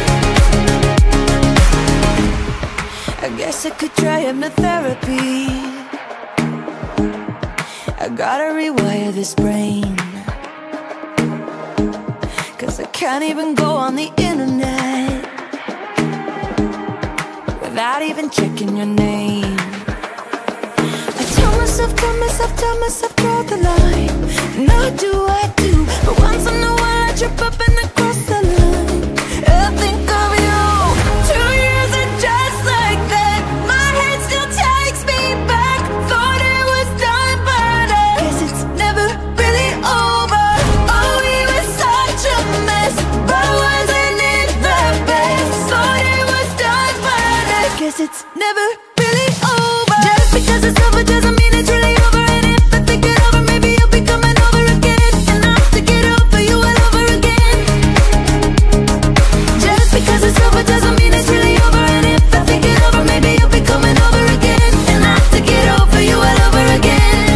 I guess I could try hypnotherapy. I gotta rewire this brain, 'cause I can't even go on the internet without even checking your name. I tell myself, draw the line. And I do, but once in a while I trip up and I cross the line. I think of you. 2 years and just like that, my head still takes me back. Thought it was done, but I guess it's never really over. Oh, we were such a mess, but wasn't it the best? Thought it was done, but I guess it's never really over. Just because it's over doesn't mean it's really over. And if I think it over, maybe you'll be coming over again. And I have to get over you all over again. Just because it's over doesn't mean it's really over. And if I think it over, maybe you'll be coming over again. And I have to get over you all over again.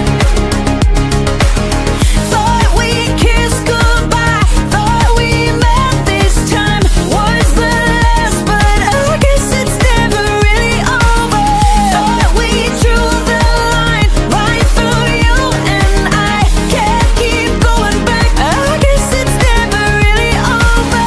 Thought we kissed goodbye, thought we met this time was the last, but I guess it's never really over. Thought we drew the line right through you, and I can't keep going back. I guess it's never really over.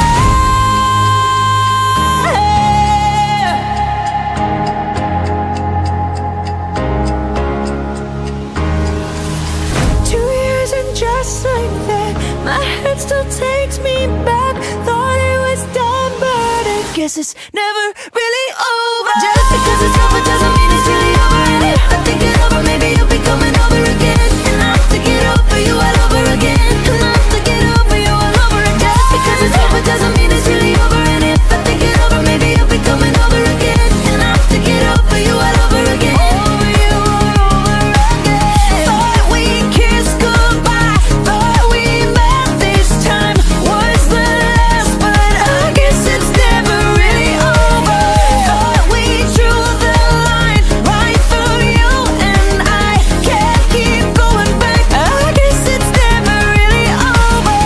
2 years and just like that, my head still takes me back. Thought it was done, but I guess it's never really over. Just because it's over doesn't mean it's really over. And if I think it over, maybe you'll be coming over again. And I have to get over you all over again. And I have to get over you all over again. Just because it's over doesn't mean it's really over. And if I think it over, maybe you'll be coming over again. And I have to get over you all over again. Over you all over again. Thought we kissed goodbye, thought we met this time was the last, but I guess it's never really over. Thought we drew the line right through you, and I can't keep going back. I guess it's never really over.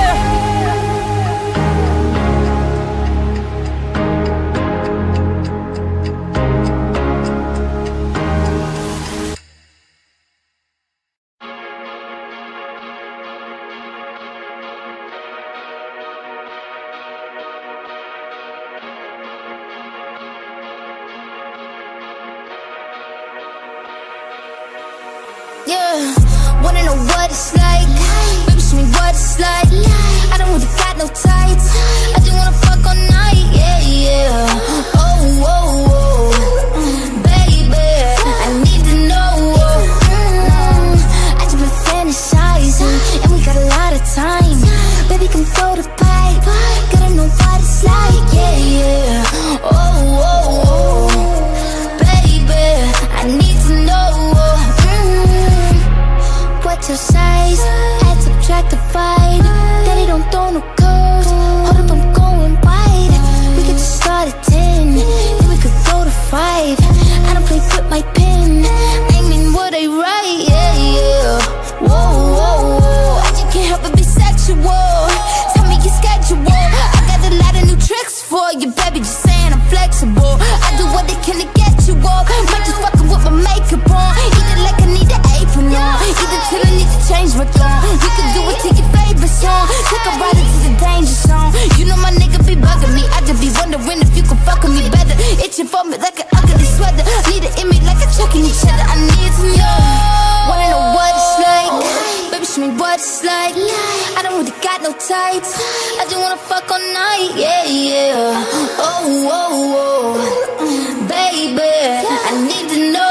Yeah, wanna know what it's like? Baby, show me what it's like. I don't really got no tights. I just wanna fuck all night, yeah. Oh, oh, oh, baby, I need to know. I just been fantasizing, and we got a lot of time. Baby, come throw the pipe. Gotta know what it's like, yeah, yeah. Oh, oh, oh, baby, I need to know. What's your size? Add, subtract, divide. Daddy don't throw no curves. Hold up, I'm going wide. We could just start at 10. liking each other, I need to know. Wanna know what it's like? Baby, show me what it's like. I don't really got no tights, I just wanna fuck all night, yeah, yeah. Oh, oh, oh, baby, I need to know.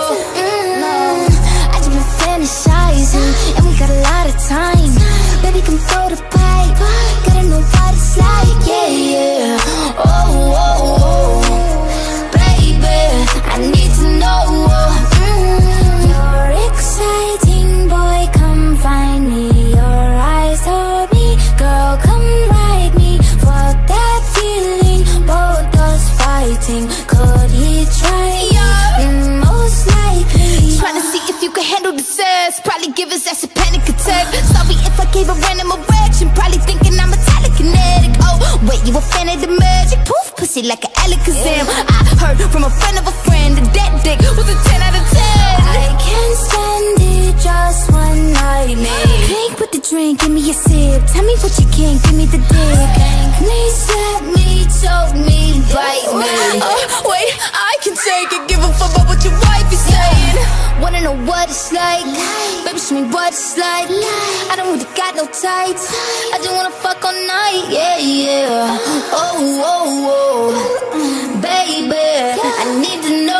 I just been fantasizing, and we got a lot of time. Baby, come throw the pipe, gotta know what it's like, yeah, yeah. Oh, oh, oh, baby, I need to know. You're exciting, boy, come find me. Your eyes told me, girl, come ride me. Fuck that feeling, both us fighting. Could he try? Most likely. Trying to see if you can handle the sex. Probably give his ass a panic attack. Sorry if I gave a random erection. Probably thinking I'm a telekinetic. Oh, wait, you a fan of the magic? Poof, pussy like an Alakazam. I heard from a friend of a friend that dick was a 10 out of 10. I can't stand it, just one night, man. Drink with the drink, give me a sip. Tell me what you can, give me the dick. Please let me, choke me, bite me. Wait, I can take it, give a fuck about what your wife is saying. Wanna know what it's like? Baby, show me what it's like. I don't really got no tights, I just wanna fuck all night, yeah, yeah. Oh, oh, oh, baby, I need to know.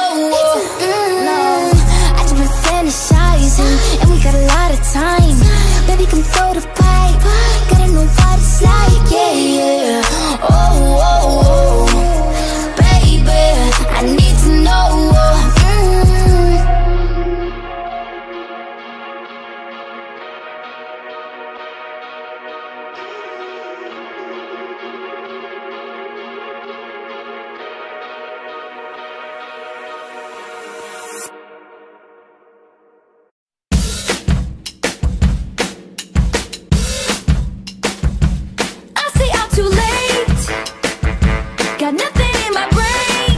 I just been fantasizing, and we got a lot of time. Baby, come throw the pipe, gotta know what it's like, yeah, yeah. Oh, oh, oh, baby, I need to know. Got nothing in my brain.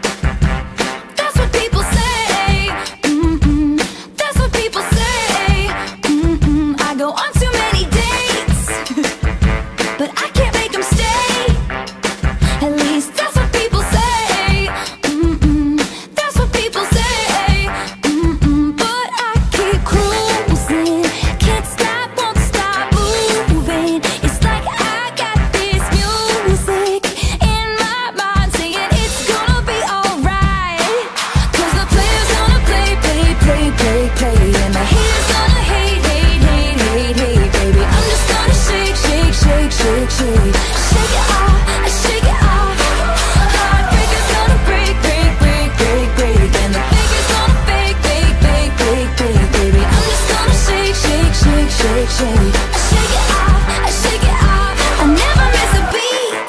That's what people say. That's what people say. I go on too many dates, but I can't make them stay. At least that's what people say. That's what people say. But I keep cruising, can't stop, won't stop moving. It's like I got this music in my mind saying it's gonna be alright. 'Cause the player's gonna play, play, play, play, play, and the haters gonna hate, hate, hate, hate, hate, baby. I'm just gonna shake, shake, shake, shake, shake. Shake it off, shake it off. Heartbreaker's gonna break, break, break, break, break, and the faker's gonna fake, fake, fake, fake, fake, baby. I'm just gonna shake, shake, shake, shake, shake. Shake it off, shake it off. I never miss a beat.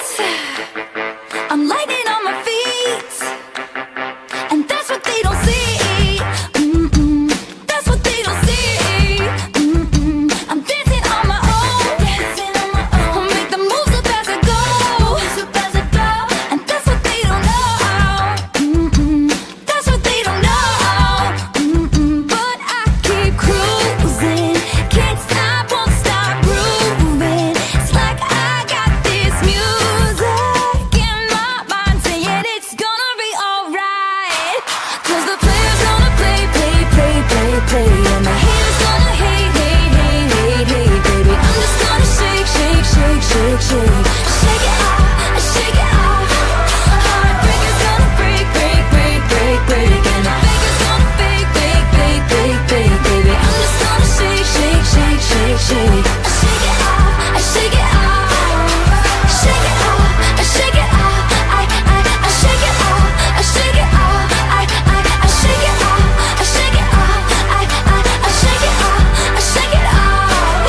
I'm lightning on my feet, and that's what they don't see. That's what they don't see. I'm dancing on my own, dancing on my own. Make the moves up as I go, and that's what they don't know. That's what they don't know. But I keep cruising, can't stop, won't stop grooving. It's like I got this music in my mind saying it's gonna be alright. 'Cause the player's gonna play, play, play, play, play, and the haters gonna hate, hate, hate, hate, hate, baby. I'm just gonna shake, shake, shake, shake, shake. Shake it off, shake it off. Heartbreaker's gonna break, break, break, break, break, and the faker's gonna fake, fake, fake, fake, fake, baby. I'm just gonna shake, shake, shake, shake, shake. Shake it off, shake it off. Shake it off, shake it off. I shake it off, shake it off. I shake it off, shake it off. I shake it off, shake it off.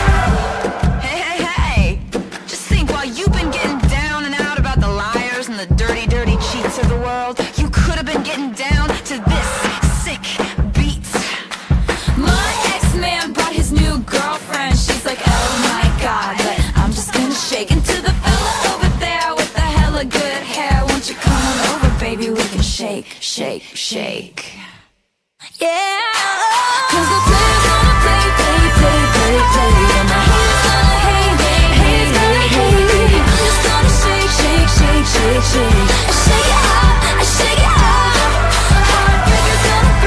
Hey, hey, hey! Just think, while you've been getting down and out about the liars and the dirty, dirty cheats of the world, you could have been getting down to this sick beat. My ex-man brought his new girlfriend. She's like, oh my god, but I'm just gonna shake into the fella over there with the hella good hair. Won't you come on over, baby? We can shake, shake, shake. Yeah. 'Cause the player's gonna play, play, play, play, play, and the haters gonna hate, hate, hate, hate, hate. I'm just gonna shake, shake, shake, shake, shake. Shake it off, shake it off. Heartbreaker's gonna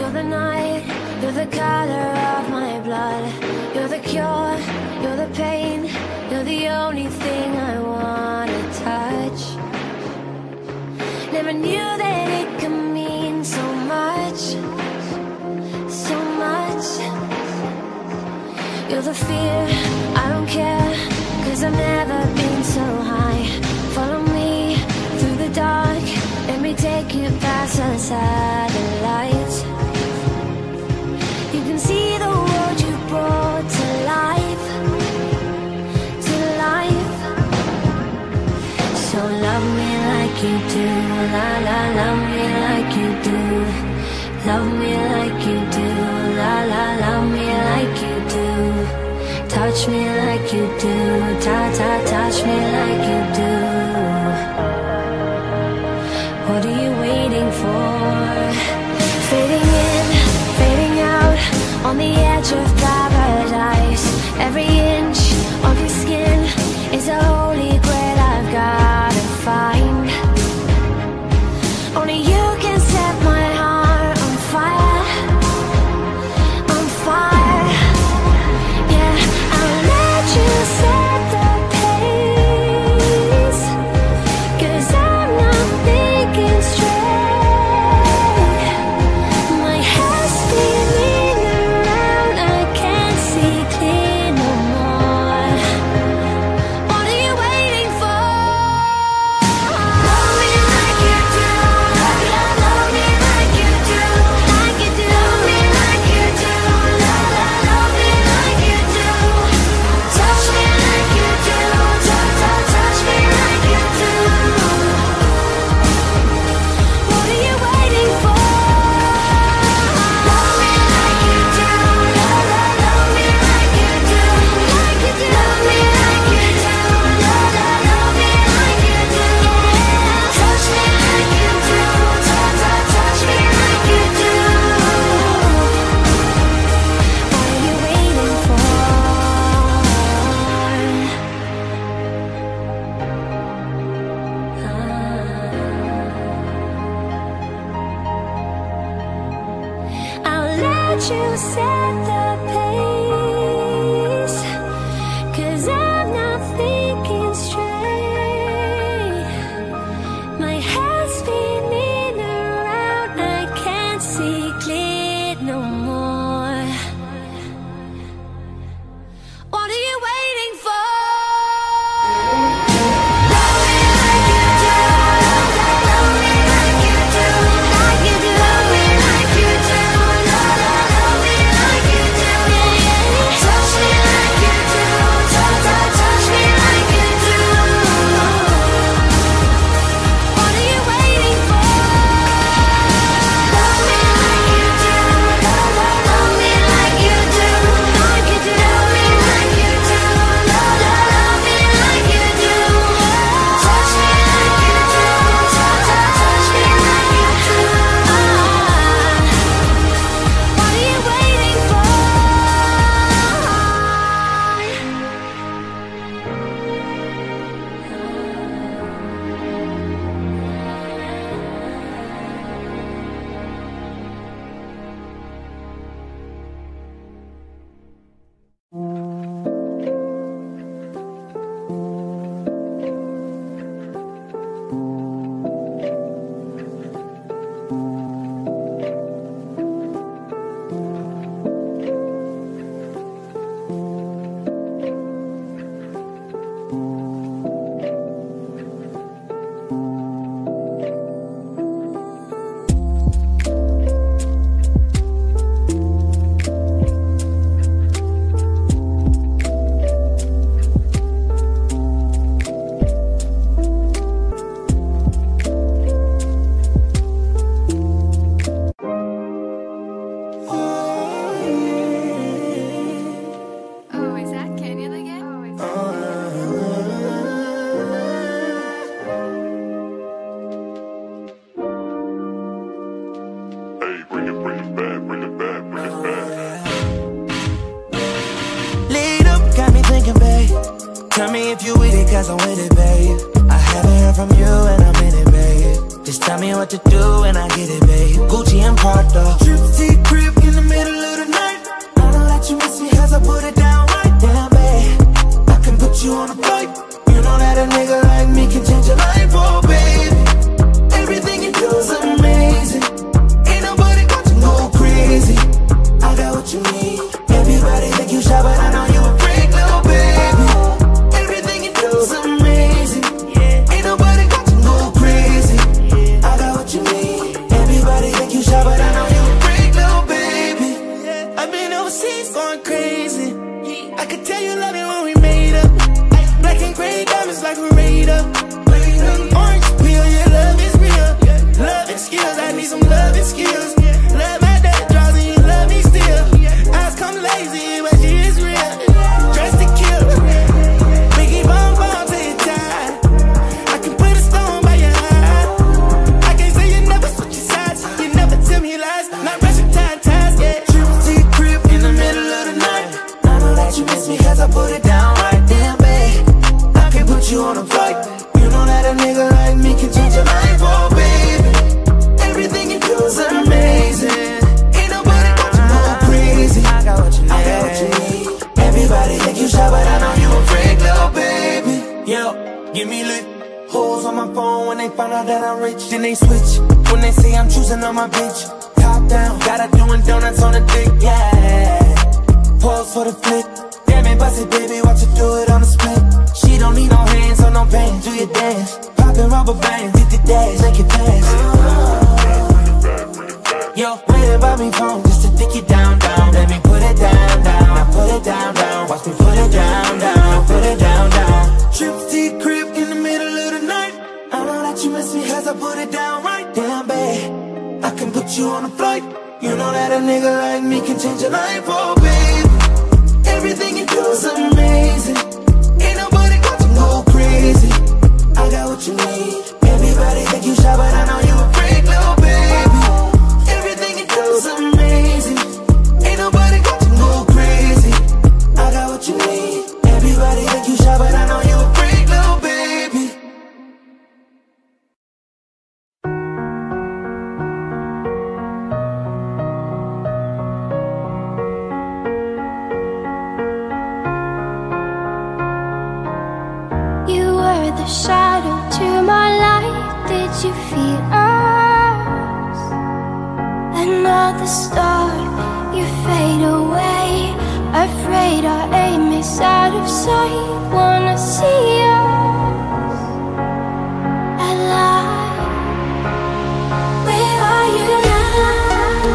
You're the night, you're the color of my blood. You're the cure, you're the pain. You're the only thing I wanna touch. Never knew that it could mean so much, so much. You're the fear, I don't care, 'cause I've never been so high. Follow me through the dark, let me take you past the satellites. You can see the world you brought to life, to life. So love me like you do, la la, love me like you do. Love me like you do, la la, love me like you do. Touch me like you do, ta ta, touch me like you do. What are you waiting for? Fading in, fading out, on the edge of paradise. Every inch of your skin is a holy grail I've gotta find. Only you can set my heart on fire, on fire. Yeah, I'll let you set the pace, 'cause I'm not thinking straight. My head's spinning around, I can't see clear no more. What are you waiting for? Love me like you do, love me like you do, like you do. Love me like you do, love me like you do. Touch me like you do, touch me like you do. What are you waiting for? Love me like you do, love me like you do, like you do. Love me like you do, love me like you do. Touch me like you do, touch me like you do. What are you waiting for? I'll let you set the pace, 'cause I'm not thinking straight. My head's spinning around, I can't see clear no more. What are you waiting for? Love me like you do, love me like you do, like you do. Love me like you do, love me like you do. Touch me like you do, touch me like you do. What are you waiting for? Love me like you do, love me like you do, like you do. Love me like you do, love me like you do. Touch me like you do, touch me like you do. What are you waiting for? Tell me if you with it, cause I'm with it, babe. I haven't heard from you and I'm in it, babe. Just tell me what to do and I get it, babe. Gucci and Prada, Trip could tell you love it when we made up. Black and gray diamonds like a radar. Orange peel, yeah, love is real. Love and skills, I need some love and skills. Love my dad draws and you love me still. Eyes come lazy, but she is real. Dressed to kill. Biggie bomb bomb till you die. I can put a stone by your eye. I can't say you never switch your sides. You never tell me lies. Not rushing time ties, yeah. Trip to your crib in the middle of the night. I know that you miss me cause I put it down right. Damn, babe, I can put you on a flight. You know that a nigga like me can change your life, oh baby. Everything you do is amazing. Ain't nobody got you go crazy. I got what you need. I got what you need. Everybody think you shy, but I know you a freak, little baby. Yo, give me lit. Hoes on my phone when they find out that I'm rich. Then they switch when they say I'm choosing on my bitch. Top down, got her doing donuts on the dick, yeah. Pose for the flick. Damn it, bust it, baby, watch her do it on the split. She don't need no hands or no pain, do your dance. Poppin' rubber bands, hit the dash, make it fast. Yo, waiting by me phone just to dick it down, down. Let me put it down, down. Now put it down, down. Watch me put it down, down. Put it down, down. Trip to your crib in the middle of the night. I know that you miss me cause I put it down right. Damn, babe, I can put you on a flight. You know that a nigga like me can change your life, oh babe. Everything you do is amazing. Ain't nobody got to go crazy. I got what you need. Everybody think you shy, but I know you a freak, little baby. Everything you do is amazing. Ain't nobody got to go crazy. I got what you need. Everybody think you shy, but I know you a freak, little baby. The shadow to my light, did you feel us? Another star, you fade away. Afraid our aim is out of sight. Wanna see us alive. Where are you now?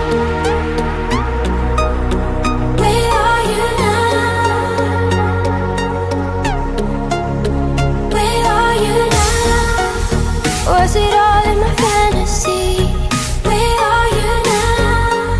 Where are you now? Was it all in my fantasy? Where are you now?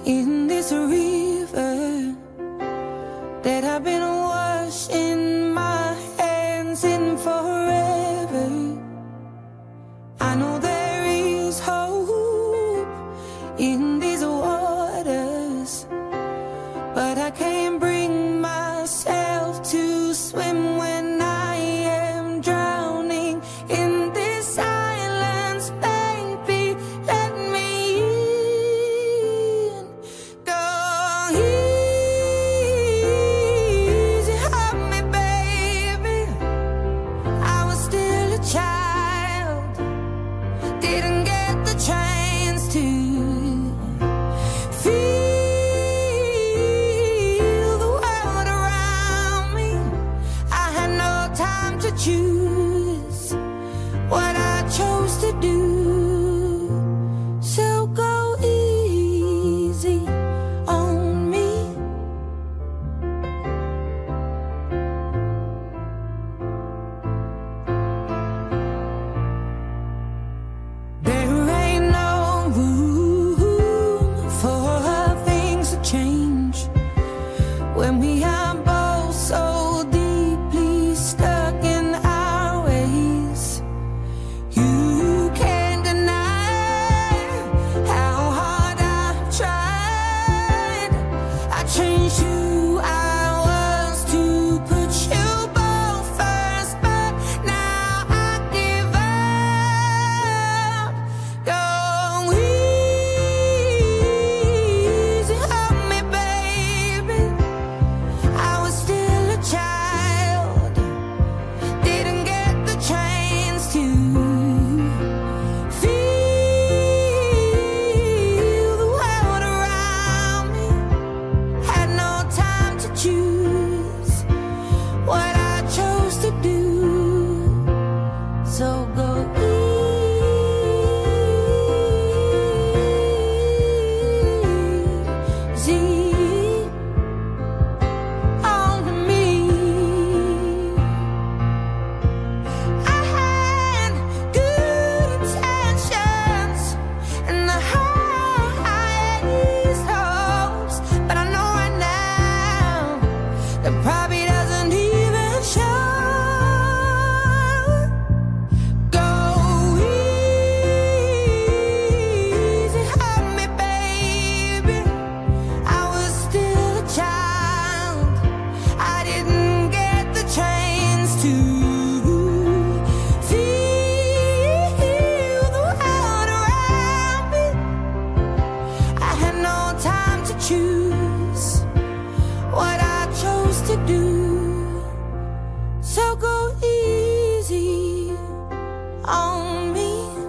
in this river that I've been washing my hands in forever. I know there is hope in these waters, but I can't bring myself to swim when I am drowning in this silence. Baby, let me in. Go easy on me, baby. I was still a child, didn't get the chance to feel the world around me. I had no time to choose what I chose to do. So go easy on me. There ain't no room for things to change when we are both so deeply stuck in our ways. You can't deny how hard I've tried. I changed who I was to put you both first, but now I give up. Go easy on me, baby. I was still a child, didn't get the chance to feel the world around me. Had no time to choose what I chose to do. So go easy on me. I had good intentions and the highest hopes, but I know right now that probably doesn't even show. Go easy on me, baby. I was still a child, I didn't get the chance to feel the world around me. I had no time to choose what I chose to do. So go easy on me.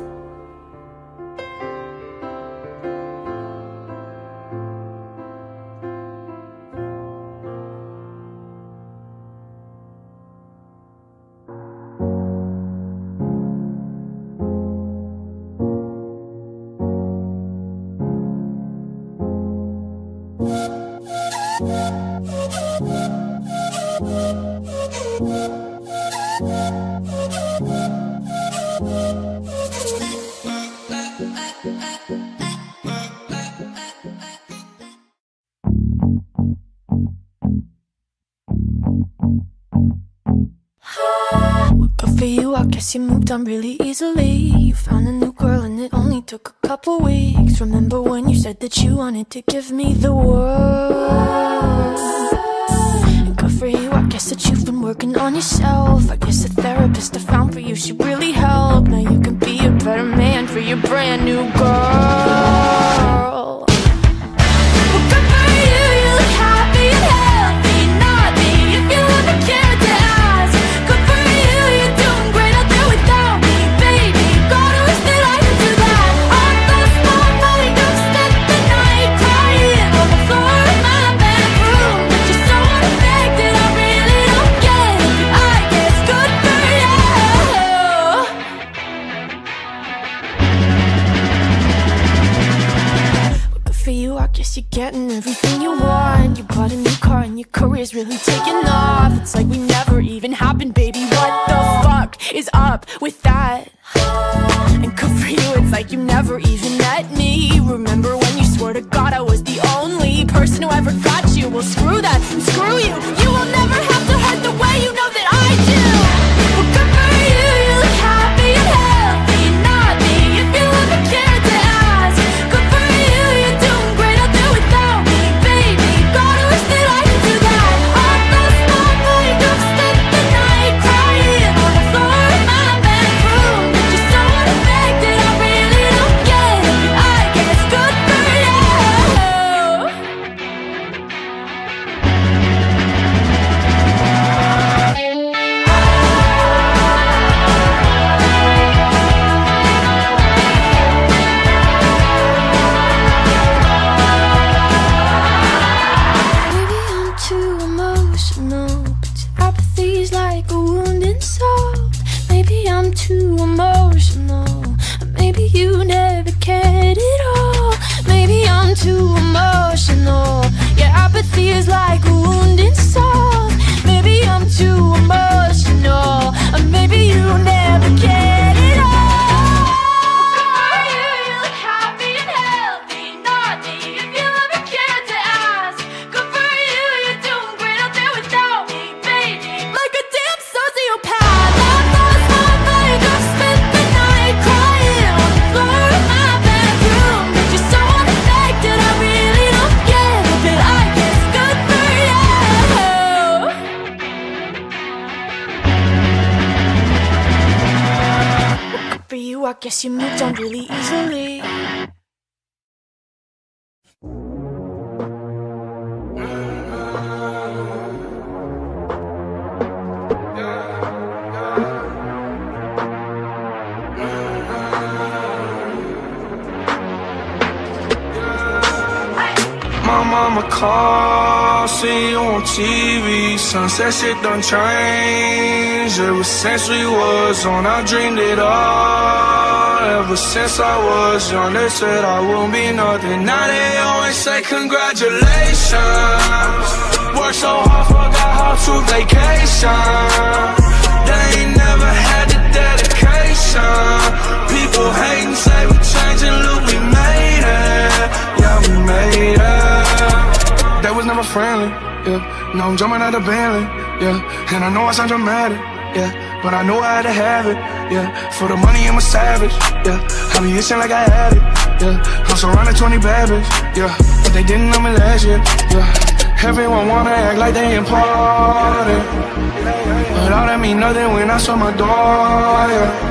Well, good for you, I guess you moved on really easily. You found a new girl and it only took a couple weeks. Remember when you said that you wanted to give me the world? And good for you, I guess that you've been working on yourself. I guess the therapist I found for you should really help. Now you can be a better man for your brand new girl. Well, good for you, you look happy and healthy, not me if you ever cared to ask. Good for you, you're doing great out there without me, baby. God, I wish that I could do that. All last night, I've spent the night crying on the floor of my bedroom. But you're so unaffected, I really don't get it. I guess good for you. Well, good for you, I guess you're getting everything you want. You bought a new car and your career's really taking off. It's like we never even happened, baby. What the fuck is up with that? And good for you, it's like you never even met me. Remember when you Swear to God I was the only person who ever got you. Well, screw that and screw you. You will never have to hurt the way you know that I do. Well, good for you, you look happy and healthy. Not me, if you ever cared to ask. Good for you, you're doing great, I'll do without me, baby. Gotta wish that I could do that. I lost my mind, I've spent the night crying on the floor in my bedroom. You're so unaffected, I really don't get it. I guess good for you. Maybe I'm too emotional, but your apathy's like a wounded soul. Maybe I'm too emotional, or maybe you never cared at all. Maybe I'm too emotional, your apathy is like a wounded soul. Maybe I'm too emotional, or maybe you never cared at all. You look happy and healthy, not me, if you ever cared to ask. Good for you, you're doing great, I'll do without me, baby. Like a damn sociopath, I've lost my mind, I've spent the night crying on the floor of my bedroom. But you're so unaffected, I really don't get it, but I guess good for you. Good for you, I guess you moved on really easily. My mama called, see you on TV. Sunset shit done changed. Ever since we was on, I dreamed it all. Ever since I was young, they said I won't be nothing. Now they always say congratulations. Worked so hard, forgot how to vacation. They ain't never had the dedication. People hating, say we changing, look, we made it. Yeah, we made it. That was never friendly, yeah. Now I'm jumping out of Bentley, yeah. And I know I sound dramatic, yeah, but I know I had to have it, yeah. For the money I'm a savage, yeah. I be itching like I had it, yeah. I'm surrounded 20 bad bitches, yeah. But they didn't know me last year, yeah. Everyone wanna act like they important, but all that mean nothing when I saw my door,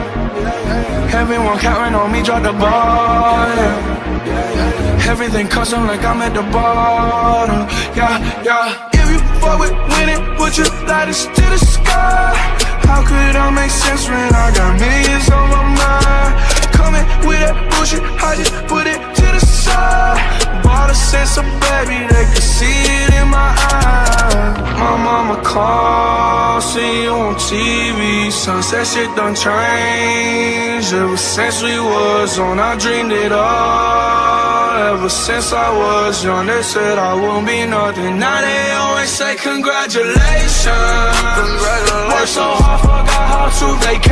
yeah. Everyone counting on me, drop the ball, yeah. Everything custom like I'm at the bottom, yeah, yeah. If you fuck with winning, put your lighters to the sky. How could I make sense when I got millions on my mind? Coming with that bullshit, I just put it to the side. Bought a sense of baby, they could see it in my eyes. My mama called, see you on TV. Sunset shit done changed. Ever since we was on, I dreamed it all. Ever since I was young, they said I won't be nothing. Now they always say congratulations. Worked so hard, forgot how to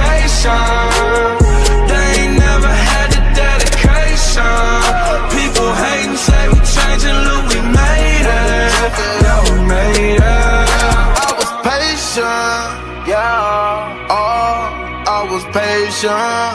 vacation. They ain't never had the dedication. People hating, say we changing, look, we made it. Yeah, we made it. I was patient, yeah. Oh, I was patient.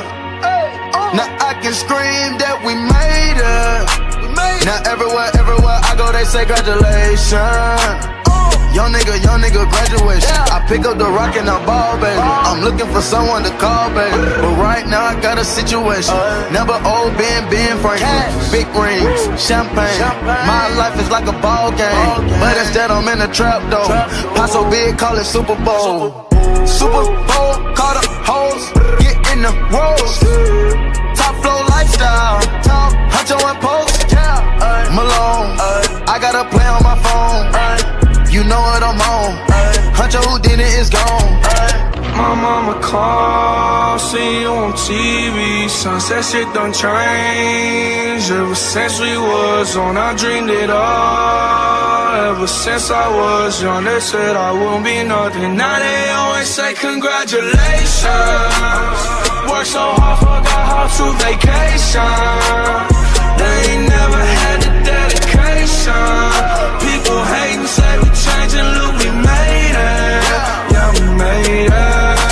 Now I can scream that we made it. Now everywhere I go, they say congratulations. Young nigga graduation. I pick up the rock and I ball, baby. I'm looking for someone to call, baby. But right now I got a situation. Never old Ben Franklin. Big rings, champagne. My life is like a ball game, but instead I'm in a trap though. Pot so big, call it Super Bowl. Super Bowl, call the hoes, get in the rolls. Top flow lifestyle, Huncho and Post, Malone. I got a play on my phone. You know what I'm on. Huncho who did it is gone. My mama called, see you on TV. Sunset shit done changed. Ever since we was on, I dreamed it all. Ever since I was young, they said I won't be nothing. Now they always say congratulations. Worked so hard, forgot how to vacation. they ain't never had the dedication. People hate and say we changing, look, we made it. Yeah, we made it.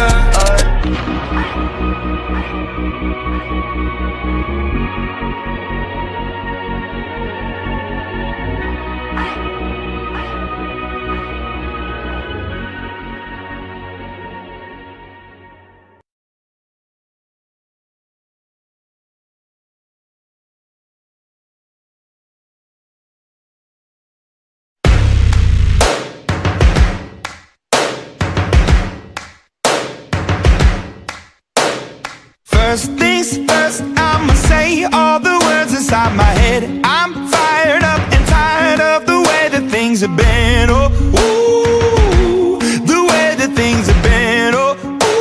First things first, I'ma say all the words inside my head. I'm fired up and tired of the way that things have been. Oh, ooh, the way that things have been. Oh,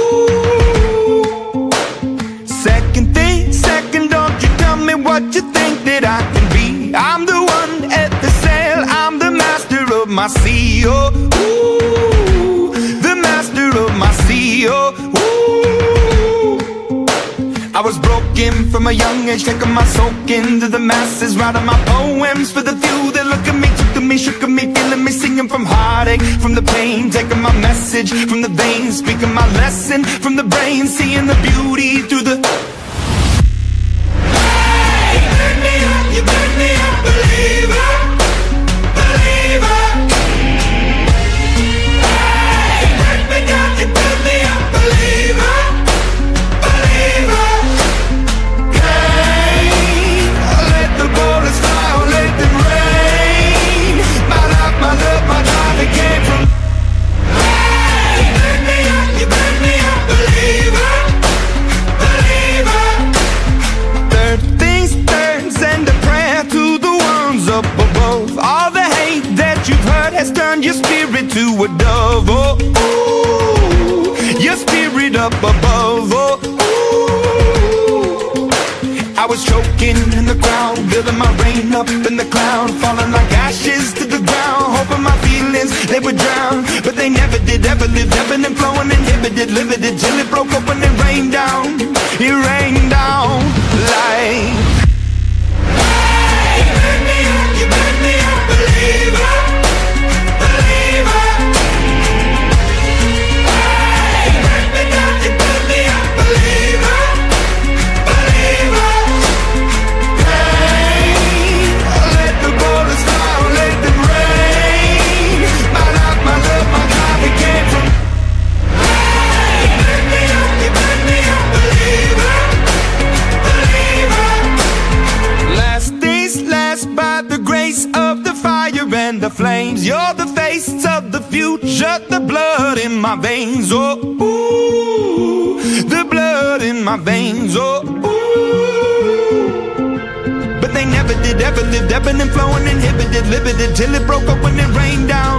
ooh. Second thing, second, don't you tell me what you think that I can be. I'm the one at the sail, I'm the master of my sea. Oh, ooh, the master of my sea. Oh, ooh. I was broken from a young age, taking my soak into the masses, writing my poems for the few that look at me, took at me, shook at me, feeling me, singing from heartache, from the pain, taking my message from the veins, speaking my lesson from the brain, seeing the beauty through the... Hey, you burn me up, you burn me up, believer, believer. Hey, you burn me down, you burn me up, believer, believer. My love, my drive, it came from. Hey, you burn me up, believer, believer. Third things third, send a prayer to the ones up above. All the hate that you've heard has turned your spirit to a dove. Oh, ooh, your spirit up above. Oh, ooh. I was choking in the crowd, building my rain up in the cloud, falling like ashes to the ground, hoping my feelings, they would drown. But they never did, ever lived, ebbing and flowing, inhibited, limited, till it broke open and rained down. It rained down like... Hey, you burn me up, you burn me up, believer, believer. Hey, you burn me down, you burn me up, believer, believer. And the flames, you're the face of the future, the blood in my veins. Oh, ooh, the blood in my veins. Oh, ooh. But they never did, ever lived, ebbing and flowing, inhibited, limited, till it broke up when it rained down.